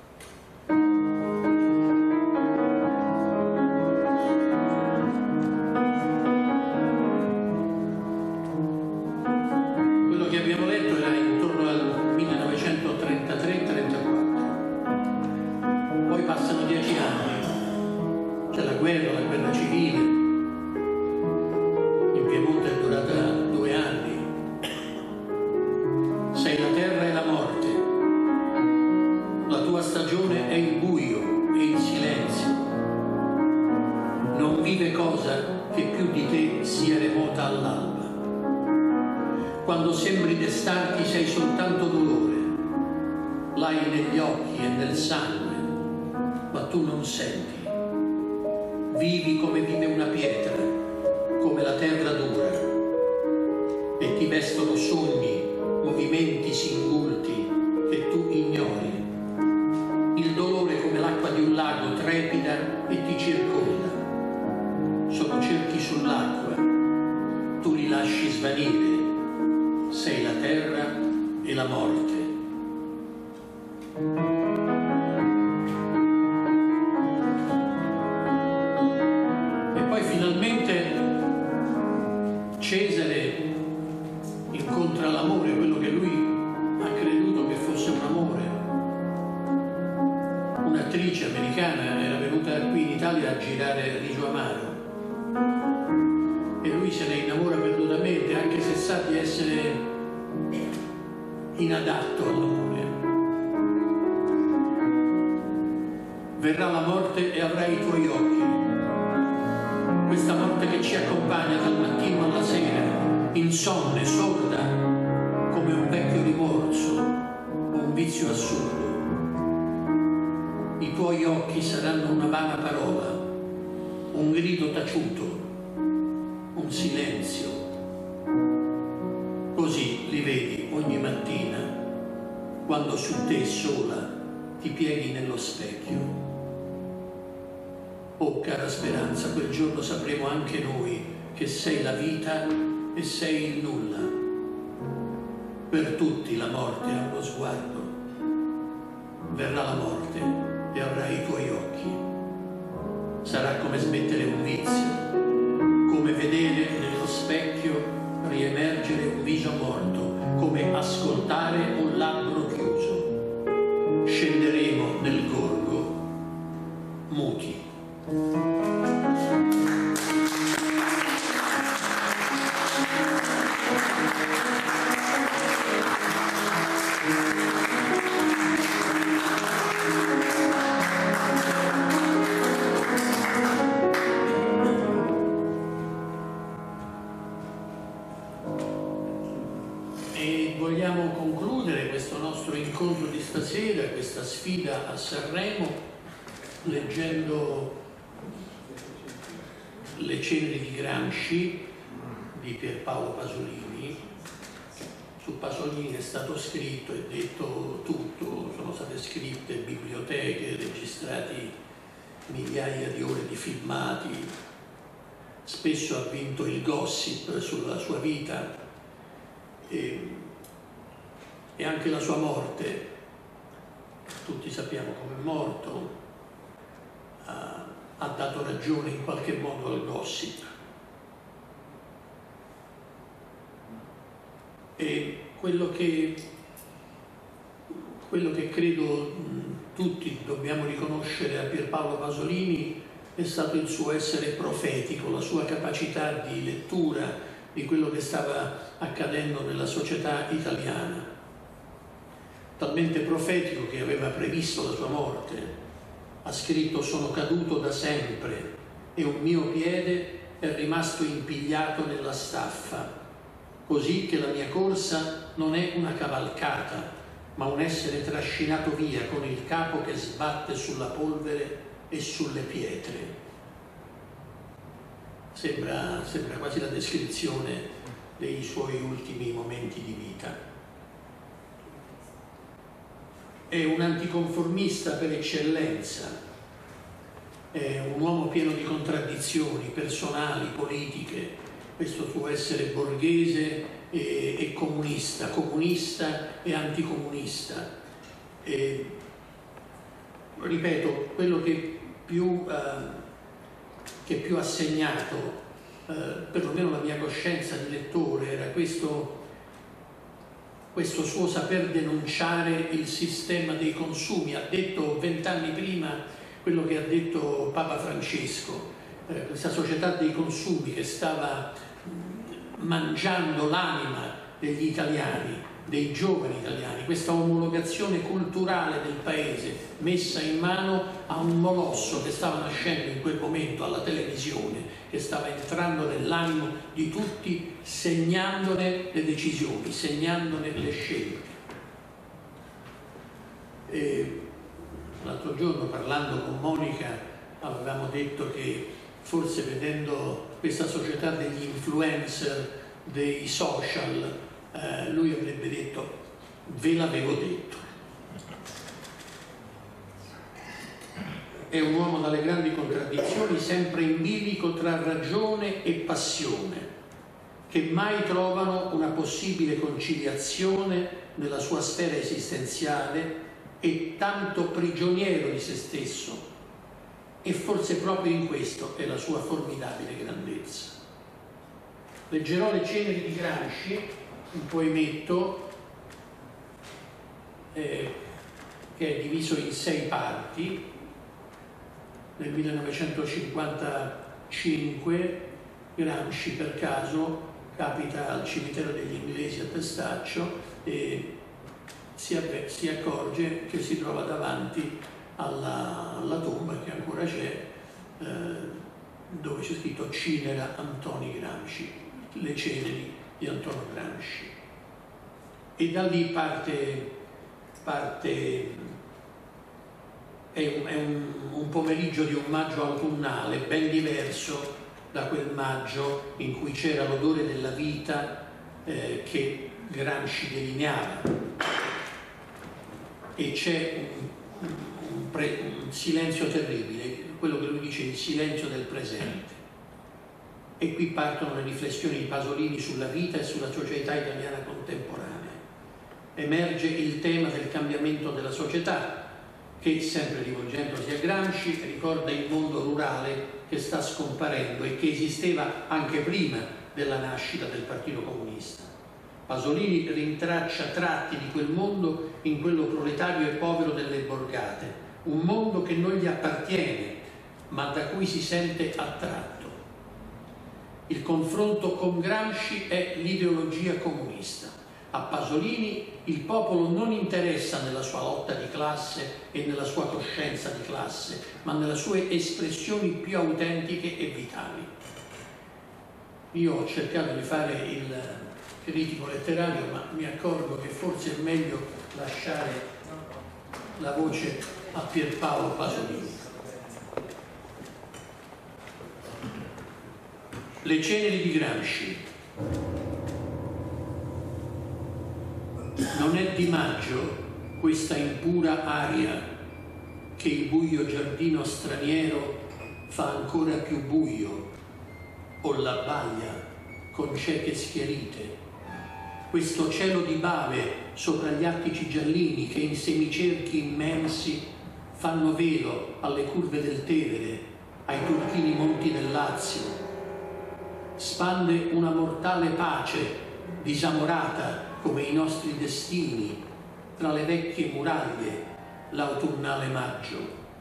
Quello che abbiamo letto era intorno al millenovecentotrentatré trentaquattro. Poi passano dieci anni. C'è la guerra, la guerra civile. In Piemonte è durata due anni. Sei la terra e la morte. La tua stagione è il buio e il silenzio. Non vive cosa che più di te sia remota all'alba. Quando sembri destarti sei soltanto dolore. L'hai negli occhi e nel sangue, ma tu non senti. Vivi come vive una pietra, come la terra dura, e ti vestono sogni, movimenti singulti che tu ignori. Il dolore come l'acqua di un tiepida e ti circonda. Sono cerchi sull'acqua, tu li lasci svanire, sei la terra e la morte. E poi finalmente Cesare incontra l'amore, quello che lui ha creduto che fosse un amore. Un'attrice americana era venuta qui in Italia a girare Riso Amaro e lui se ne innamora perdutamente, anche se sa di essere inadatto all'amore. Verrà la morte e avrai i tuoi occhi, questa morte che ci accompagna dal mattino alla sera, insonne, sorda, come un vecchio rimorso o un vizio assurdo. I tuoi occhi saranno una vana parola, un grido taciuto, un silenzio. Così li vedi ogni mattina, quando su te sola ti pieghi nello specchio. Oh, cara Speranza, quel giorno sapremo anche noi che sei la vita e sei il nulla. Per tutti la morte ha uno sguardo. Verrà la morte e avrai i tuoi occhi. Sarà come smettere un vizio, come vedere nello specchio riemergere un viso morto, come ascoltare un labbro chiuso. Scenderemo nel gorgo, muti. E vogliamo concludere questo nostro incontro di stasera, questa sfida a Sanremo, leggendo Le ceneri di Gramsci di Pierpaolo Pasolini. Su Pasolini è stato scritto e detto tutto, sono state scritte biblioteche, registrati migliaia di ore di filmati, spesso ha vinto il gossip sulla sua vita e, e anche la sua morte. Tutti sappiamo come è morto. Ha, ha dato ragione in qualche modo al gossip. E quello che, quello che credo mh, tutti dobbiamo riconoscere a Pierpaolo Pasolini è stato il suo essere profetico, la sua capacità di lettura di quello che stava accadendo nella società italiana. Talmente profetico che aveva previsto la sua morte. Ha scritto: sono caduto da sempre e un mio piede è rimasto impigliato nella staffa, così che la mia corsa non è una cavalcata, ma un essere trascinato via con il capo che sbatte sulla polvere e sulle pietre. Sembra, sembra quasi la descrizione dei suoi ultimi momenti di vita. È un anticonformista per eccellenza, è un uomo pieno di contraddizioni personali, politiche, questo suo essere borghese e, e comunista, comunista e anticomunista. E, ripeto, quello che più, eh, che più ha segnato, eh, perlomeno la mia coscienza di lettore, era questo questo suo saper denunciare il sistema dei consumi. Ha detto vent'anni prima quello che ha detto Papa Francesco, eh, questa società dei consumi che stava mangiando l'anima degli italiani, dei giovani italiani, questa omologazione culturale del paese messa in mano a un molosso che stava nascendo in quel momento alla televisione, che stava entrando nell'animo di tutti, segnandone le decisioni, segnandone le scelte. L'altro giorno, parlando con Monica, avevamo detto che forse vedendo questa società degli influencer, dei social, eh, lui avrebbe detto: ve l'avevo detto. è un uomo dalle grandi contraddizioni, sempre in bilico tra ragione e passione, che mai trovano una possibile conciliazione nella sua sfera esistenziale, e tanto prigioniero di se stesso, e forse proprio in questo è la sua formidabile grandezza. Leggerò Le ceneri di Gramsci, un poemetto eh, che è diviso in sei parti. Nel millenovecentocinquantacinque Gramsci per caso capita al cimitero degli inglesi a Testaccio e si, si accorge che si trova davanti alla, alla tomba che ancora c'è, eh, dove c'è scritto Cinera Antoni Gramsci, le ceneri di Antonio Gramsci. E da lì parte, parte è, un, è un, un pomeriggio di un maggio autunnale ben diverso da quel maggio in cui c'era l'odore della vita eh, che Gramsci delineava, e c'è un, un, pre, un silenzio terribile, quello che lui dice il silenzio del presente. E qui partono le riflessioni di Pasolini sulla vita e sulla società italiana contemporanea. Emerge il tema del cambiamento della società, che, sempre rivolgendosi a Gramsci, ricorda il mondo rurale che sta scomparendo e che esisteva anche prima della nascita del Partito Comunista. Pasolini rintraccia tratti di quel mondo in quello proletario e povero delle borgate, un mondo che non gli appartiene, ma da cui si sente attratto. Il confronto con Gramsci è l'ideologia comunista. A Pasolini il popolo non interessa nella sua lotta di classe e nella sua coscienza di classe, ma nelle sue espressioni più autentiche e vitali. Io ho cercato di fare il critico letterario, ma mi accorgo che forse è meglio lasciare la voce a Pierpaolo Pasolini. Le ceneri di Gramsci. Non è di maggio questa impura aria che il buio giardino straniero fa ancora più buio, o la baia con cieche schiarite, questo cielo di bave sopra gli attici giallini che in semicerchi immensi fanno velo alle curve del Tevere, ai turchini monti del Lazio. Spande una mortale pace, disamorata come i nostri destini, tra le vecchie muraglie, l'autunnale maggio.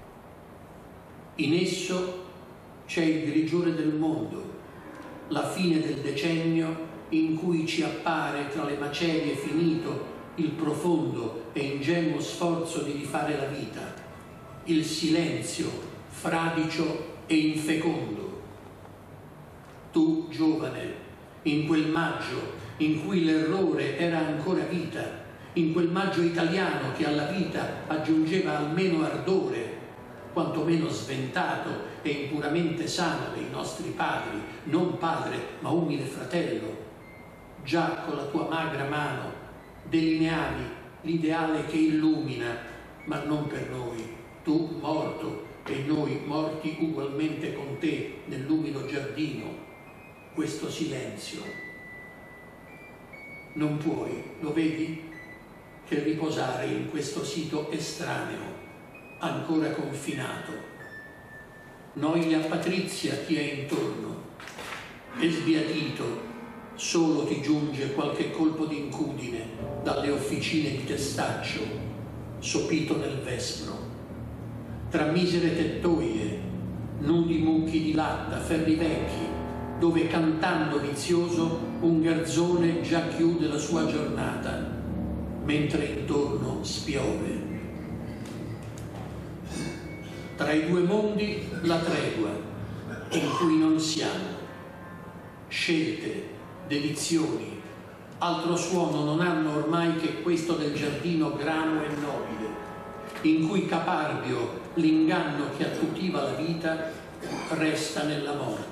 In esso c'è il grigiore del mondo, la fine del decennio in cui ci appare tra le macerie finito il profondo e ingenuo sforzo di rifare la vita, il silenzio fradicio e infecondo. Tu, giovane, in quel maggio in cui l'errore era ancora vita, in quel maggio italiano che alla vita aggiungeva almeno ardore, quantomeno sventato e impuramente sano dei nostri padri, non padre ma umile fratello, già con la tua magra mano delineavi l'ideale che illumina, ma non per noi, tu morto e noi morti ugualmente con te nell'umido giardino, questo silenzio. Non puoi, lo vedi, che riposare in questo sito estraneo, ancora confinato. Noia patrizia ti è intorno, e sbiadito solo ti giunge qualche colpo d'incudine dalle officine di Testaccio, sopito nel vespro. Tra misere tettoie, nudi mucchi di latta, ferri vecchi, dove cantando vizioso un garzone già chiude la sua giornata, mentre intorno spiove. Tra i due mondi la tregua, in cui non siamo. Scelte, dedizioni, altro suono non hanno ormai che questo del giardino grano e nobile, in cui caparbio l'inganno che attutiva la vita resta nella morte.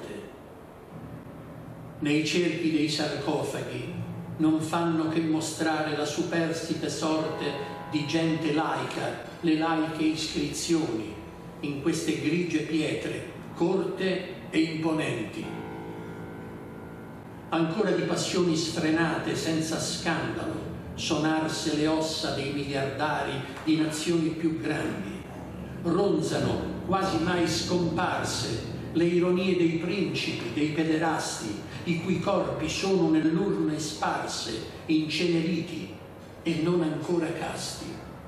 Nei cerchi dei sarcofagi non fanno che mostrare la superstite sorte di gente laica, le laiche iscrizioni, in queste grigie pietre, corte e imponenti. Ancora di passioni sfrenate, senza scandalo, sonarse le ossa dei miliardari di nazioni più grandi. Ronzano, quasi mai scomparse, le ironie dei principi, dei pederasti, i cui corpi sono nell'urne sparse, inceneriti e non ancora casti.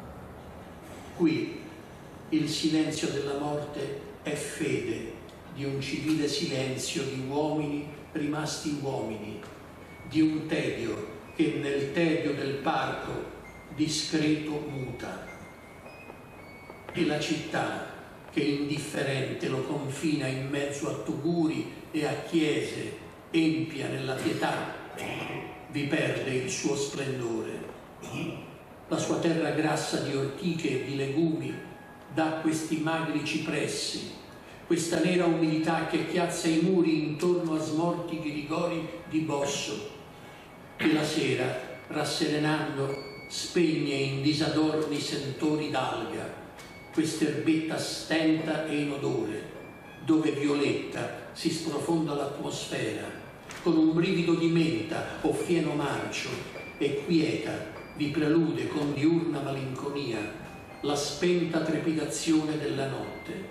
Qui il silenzio della morte è fede di un civile silenzio di uomini rimasti uomini, di un tedio che nel tedio del parco discreto muta. E la città che indifferente lo confina in mezzo a tuguri e a chiese, empia nella pietà, vi perde il suo splendore. La sua terra grassa di ortiche e di legumi dà questi magri cipressi, questa nera umidità che chiazza i muri intorno a smorti ghirigori di bosso, che la sera, rasserenando, spegne in disadorni sentori d'alga, quest'erbetta stenta e inodore, dove violetta si sprofonda l'atmosfera, con un brivido di menta o fieno marcio, e quieta vi prelude con diurna malinconia la spenta trepidazione della notte.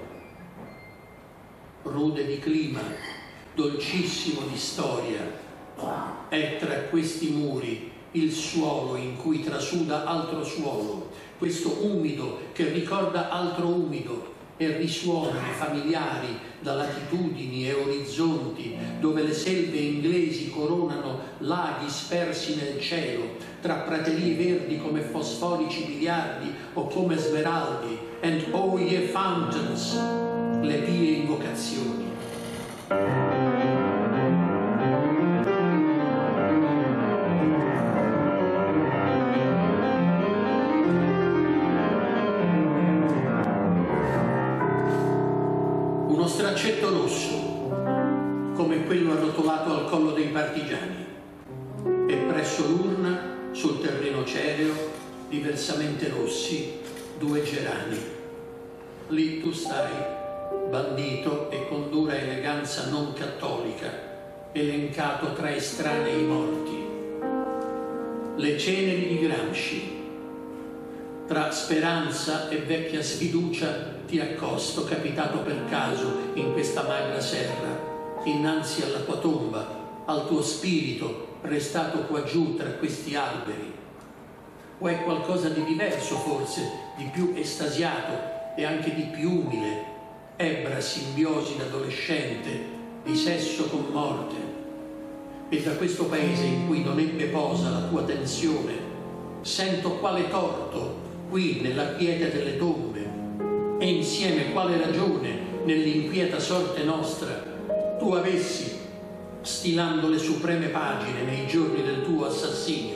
Rude di clima, dolcissimo di storia, è tra questi muri il suolo in cui trasuda altro suolo, questo umido che ricorda altro umido, e risuonano familiari da latitudini e orizzonti dove le selve inglesi coronano laghi spersi nel cielo tra praterie verdi come fosforici miliardi o come smeraldi, and oh ye fountains, le pie invocazioni. Uno straccetto rosso, come quello arrotolato al collo dei partigiani, e presso l'urna, sul terreno cereo, diversamente rossi, due gerani. Lì tu stai, bandito e con dura eleganza non cattolica, elencato tra estranei morti. Le ceneri di Gramsci. Tra speranza e vecchia sfiducia ti accosto, capitato per caso in questa magra serra, innanzi alla tua tomba, al tuo spirito restato qua giù tra questi alberi. O è qualcosa di diverso forse, di più estasiato e anche di più umile, ebbra simbiosi d'adolescente, di sesso con morte. E da questo paese in cui non ebbe posa la tua tensione, sento quale torto qui nella quiete delle tombe, e insieme quale ragione nell'inquieta sorte nostra tu avessi, stilando le supreme pagine nei giorni del tuo assassinio.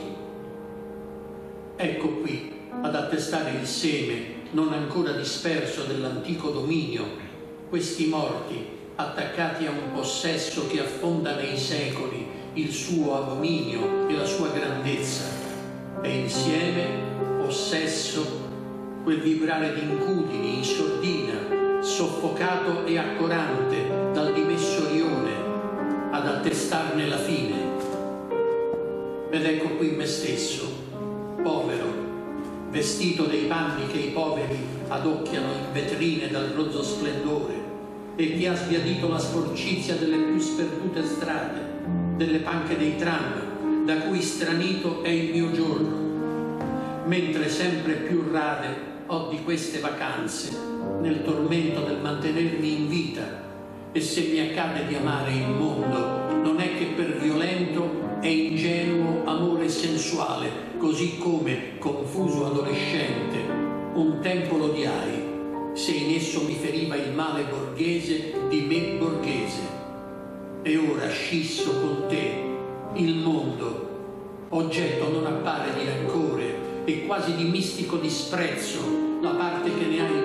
Ecco qui ad attestare il seme non ancora disperso dell'antico dominio, questi morti attaccati a un possesso che affonda nei secoli il suo abominio e la sua grandezza, e insieme possesso quel vibrare di incudini in sordina, soffocato e accorante dal dimesso rione, ad attestarne la fine. Ed ecco qui me stesso, povero, vestito dei panni che i poveri adocchiano in vetrine dal rozzo splendore, e che ha sbiadito la sporcizia delle più sperdute strade, delle panche dei tram, da cui stranito è il mio giorno, mentre sempre più rare ho di queste vacanze nel tormento del mantenermi in vita, e se mi accade di amare il mondo non è che per violento e ingenuo amore sensuale, così come, confuso adolescente, un tempo l'odiai, se in esso mi feriva il male borghese di me borghese. E ora scisso con te il mondo, oggetto non appare di rancore e quasi di mistico disprezzo la parte che ne ha il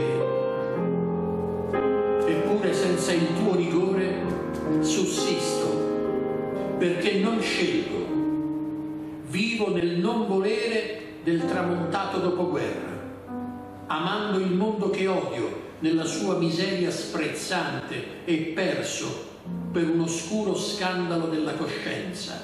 potere. Eppure senza il tuo rigore sussisto, perché non scelgo, vivo nel non volere del tramontato dopoguerra, amando il mondo che odio nella sua miseria sprezzante e perso per un oscuro scandalo della coscienza.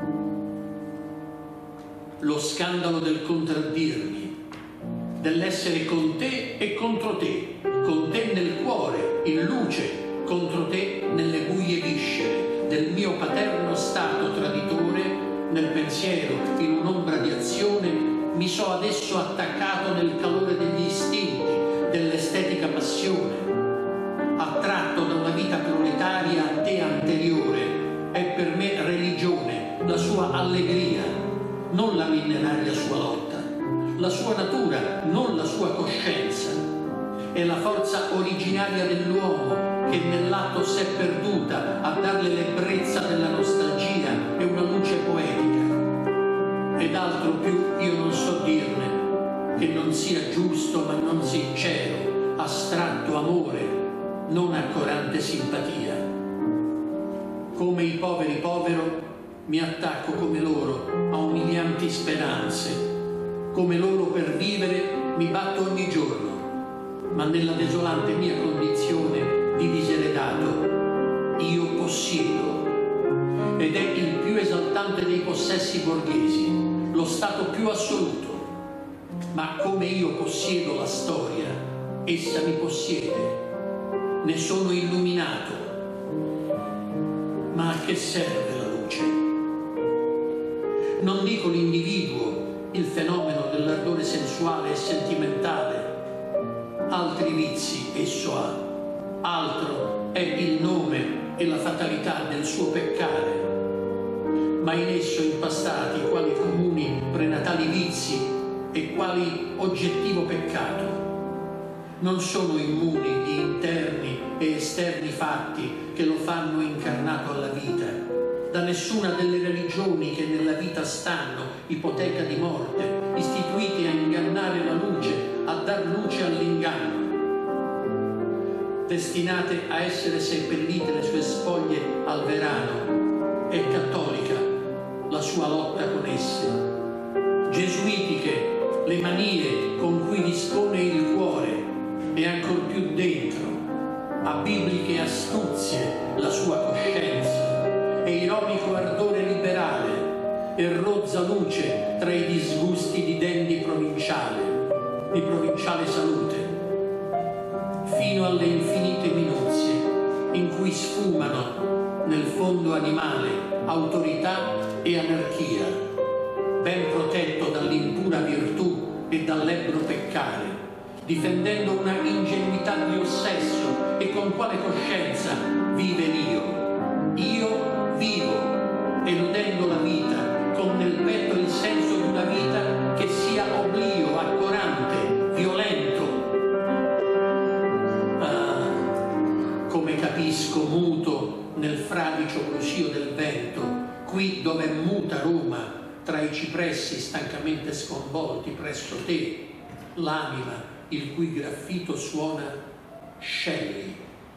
Lo scandalo del contraddirmi, dell'essere con te e contro te, con te nel cuore, in luce, contro te nelle buie viscere, del mio paterno stato traditore, nel pensiero, in un'ombra di azione, mi so adesso attaccato nel calore degli istinti, dell'estetica passione, attratto da una vita proletaria a te anteriore, è per me religione, la sua allegria, non la mineraria sua lotta, la sua natura, non la sua coscienza, è la forza originaria dell'uomo che nell'atto s'è perduta a darle l'ebbrezza della nostalgia e una luce poetica. Ed altro più io non so dirne, che non sia giusto ma non sincero, astratto amore, non accorante simpatia. Come i poveri povero, mi attacco come loro a umilianti speranze, come loro per vivere mi batto ogni giorno, ma nella desolante mia condizione di diseredato io possiedo, ed è il più esaltante dei possessi borghesi, lo stato più assoluto, ma come io possiedo la storia, essa mi possiede, ne sono illuminato. Ma a che serve la luce? Non dico l'individuo, il fenomeno dell'ardore sensuale e sentimentale, altri vizi esso ha, altro è il nome e la fatalità del suo peccare, ma in esso impastati quali comuni prenatali vizi e quali oggettivo peccato. Non sono immuni di interni e esterni fatti che lo fanno incarnato alla vita, da nessuna delle religioni che nella vita stanno, ipoteca di morte, istituite a ingannare la luce, a dar luce all'inganno, destinate a essere seppellite le sue spoglie al verano. È cattolica la sua lotta con esse, gesuitiche le manie con cui dispone il cuore, e ancor più dentro, a bibliche astuzie la sua coscienza, e ironico ardore liberale, e rozza luce tra i disgusti di dendi provinciale, di provinciale salute, fino alle infinite minuzie in cui sfumano nel fondo animale autorità e anarchia, ben protetto dall'impura virtù e dall'ebbro peccare, difendendo una ingenuità di ossesso. E con quale coscienza vive l'io? Io vivo, eludendo la vita, con nel petto il senso di una vita che sia oblio, accorante, violento. Ah, come capisco muto nel fradicio brusio del vento, qui dove è muta Roma, tra i cipressi stancamente sconvolti presso te, l'anima il cui graffito suona scegli.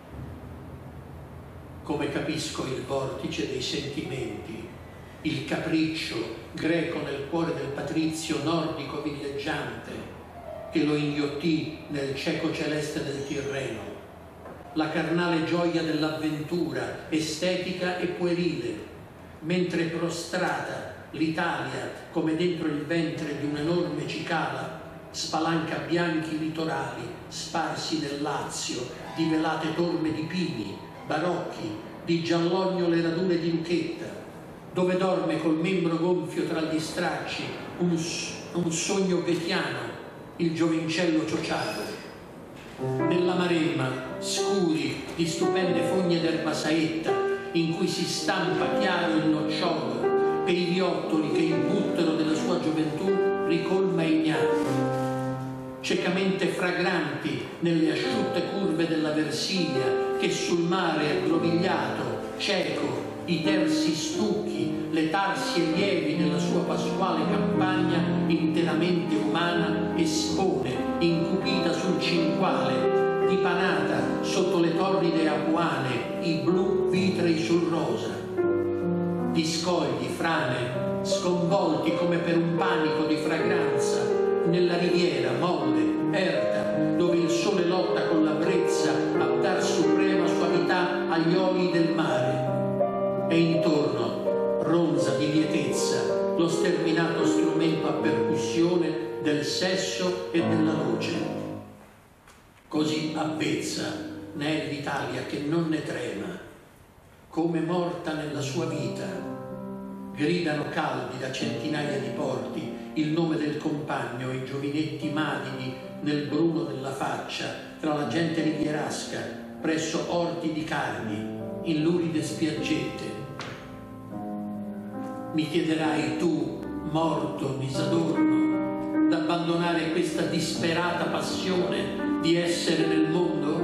Come capisco il vortice dei sentimenti, il capriccio greco nel cuore del patrizio nordico villeggiante che lo inghiottì nel cieco celeste del Tirreno, la carnale gioia dell'avventura estetica e puerile, mentre prostrata l'Italia come dentro il ventre di un'enorme cicala spalanca bianchi litorali sparsi nel Lazio di velate torme di pini, barocchi, di giallogno le radure di Lucchetta, dove dorme col membro gonfio tra gli stracci un, un sogno vetiano, il giovincello ciociato. Nella maremma, scuri di stupende fogne d'erba saetta, in cui si stampa chiaro il nocciolo, per i viottoli che il buttero della sua gioventù ricolma ignati, ciecamente fragranti nelle asciutte curve della Versilia, che sul mare aggrovigliato, cieco, i tersi stucchi, le tarsie lievi della sua pasquale campagna interamente umana espone, incupita sul cinquale, dipanata sotto le torride apuane, i blu vitrei sul rosa, di scogli, frane, sconvolti come per un panico di fragranza, nella riviera molle, erta, dove il sole lotta con la brezza aioli del mare, e intorno ronza di lietezza lo sterminato strumento a percussione del sesso e della voce. Così avvezza ne è l'Italia che non ne trema, come morta nella sua vita. Gridano caldi da centinaia di porti il nome del compagno e i giovinetti madidi nel bruno della faccia, tra la gente rivierasca, presso orti di carni, in luride spiaggette. Mi chiederai tu, morto disadorno, d'abbandonare questa disperata passione di essere nel mondo?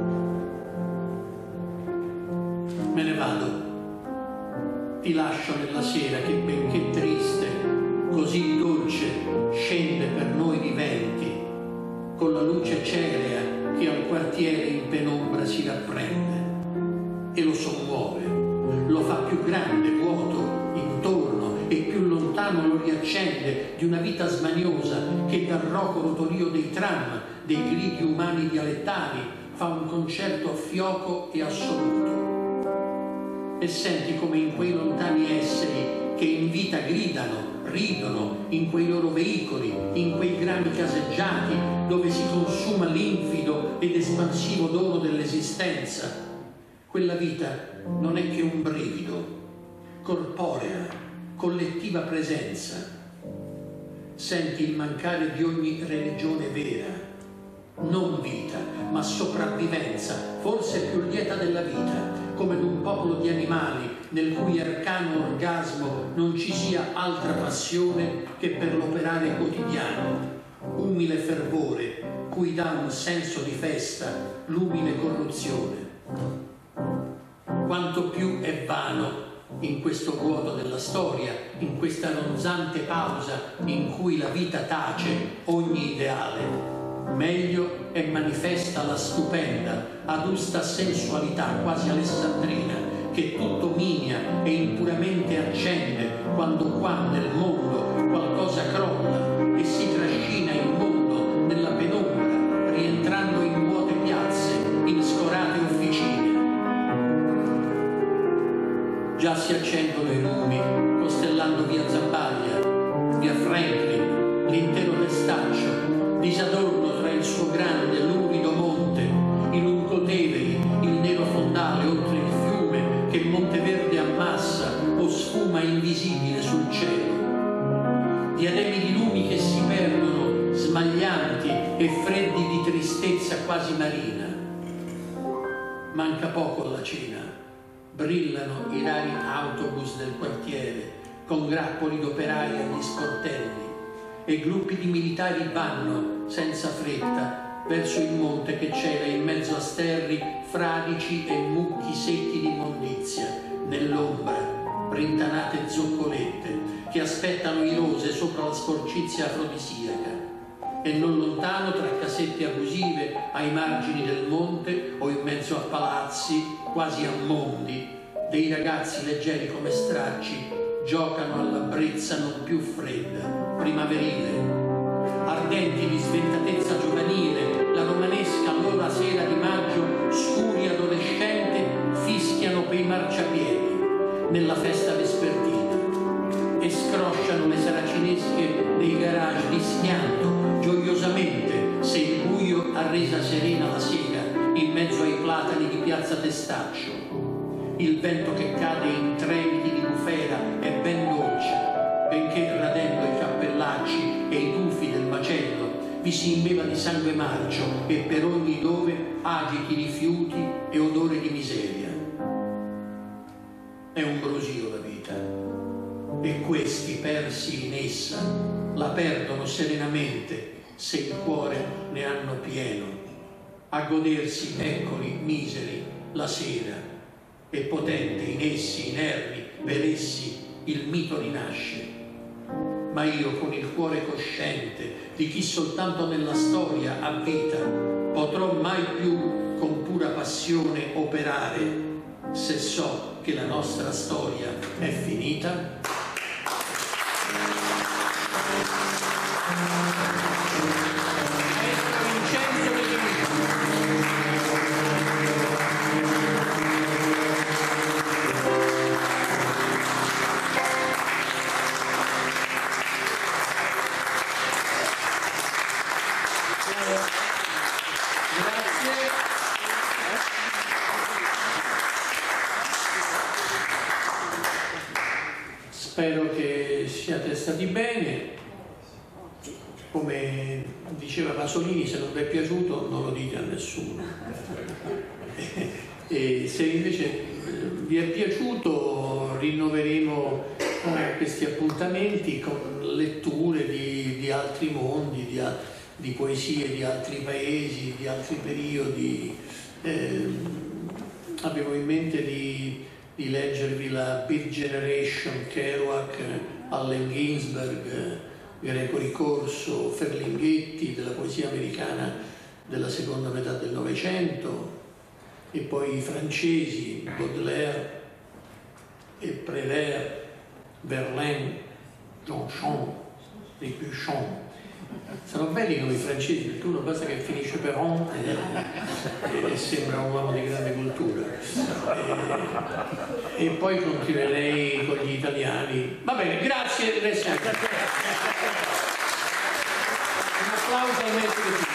Me ne vado. Ti lascio nella sera che, benché triste, così dolce, scende per noi viventi, con la luce cerea che al quartiere in penombra si rapprende e lo sommuove, lo fa più grande, vuoto, intorno, e più lontano lo riaccende di una vita smaniosa che dal roco rotolio dei tram, dei gridi umani dialettali, fa un concerto a fioco e assoluto. E senti come in quei lontani esseri che in vita gridano, ridono, in quei loro veicoli, in quei grandi caseggiati dove si consuma l'infido ed espansivo dono dell'esistenza, quella vita non è che un brivido, corporea, collettiva presenza. Senti il mancare di ogni religione vera, non vita, ma sopravvivenza, forse più lieta della vita, come d'un popolo di animali nel cui arcano orgasmo non ci sia altra passione che per l'operare quotidiano, umile fervore cui dà un senso di festa l'umile corruzione. Quanto più è vano in questo vuoto della storia, in questa ronzante pausa in cui la vita tace ogni ideale, meglio è manifesta la stupenda, adusta sensualità quasi alessandrina che tutto minia e impuramente accende quando qua nel mondo qualcosa crolla e si trascina il mondo nella penombra, rientrando in vuote piazze, in scorate officine. Già si accendono i lumi, costellando via Zappaglia, via Franklin, l'intero Testaccio, disadorno tra il suo grande, lurido monte, i Lungoteveri, il nero fondale oltre il fiume che Monteverde ammassa o sfuma invisibile sul cielo. Diademi di lumi che si perdono, smaglianti e freddi di tristezza quasi marina. Manca poco alla cena, brillano i rari autobus del quartiere con grappoli d'operai agli sportelli e gruppi di militari vanno, senza fretta, verso il monte che cela in mezzo a sterri, fradici e mucchi secchi di immondizia, nell'ombra, rintanate zoccolette, che aspettano i rose sopra la sporcizia afrodisiaca. E non lontano, tra casette abusive ai margini del monte o in mezzo a palazzi, quasi a mondi, dei ragazzi leggeri come stracci giocano alla brezza non più fredda, primaverile. Ardenti di sventatezza giovanile, la romanesca allora sera di maggio, scuri adolescente, fischiano pei marciapiedi nella festa vespertina e scrosciano le saracinesche dei garage di schianto, gioiosamente, se il buio ha resa serena la sera, in mezzo ai platani di piazza Testaccio. Il vento che cade in tremiti di bufera è ben dolce, benché radendo i cappellacci e i tuffi del macello vi si imbeva di sangue marcio e per ogni dove agiti rifiuti e odore di miseria. È un brusio la vita, e questi persi in essa la perdono serenamente se il cuore ne hanno pieno, a godersi eccoli miseri la sera, e potente in essi, inermi, per essi il mito rinasce. Ma io con il cuore cosciente di chi soltanto nella storia ha vita potrò mai più con pura passione operare, se so che la nostra storia è finita? Maestro Vincenzo De Domenico. spero che siate stati bene. Come diceva Pasolini, se non vi è piaciuto non lo dite a nessuno. E se invece vi è piaciuto, rinnoveremo eh, questi appuntamenti con letture di, di altri mondi, di, di poesie di altri paesi, di altri periodi. Eh, avevo in mente di, di leggervi la Beat Generation, Kerouac, Allen Ginsberg, Gregory Corso, Ferlinghetti, della poesia americana della seconda metà del Novecento, e poi i francesi, Baudelaire e Prévert, Verlaine, Jonchon, Ripuchon. Sono belli come i francesi, perché uno basta che finisce Peron e, e sembra un uomo di grande cultura. E, e poi continuerei con gli italiani. Va bene, grazie. Un applauso al maestro.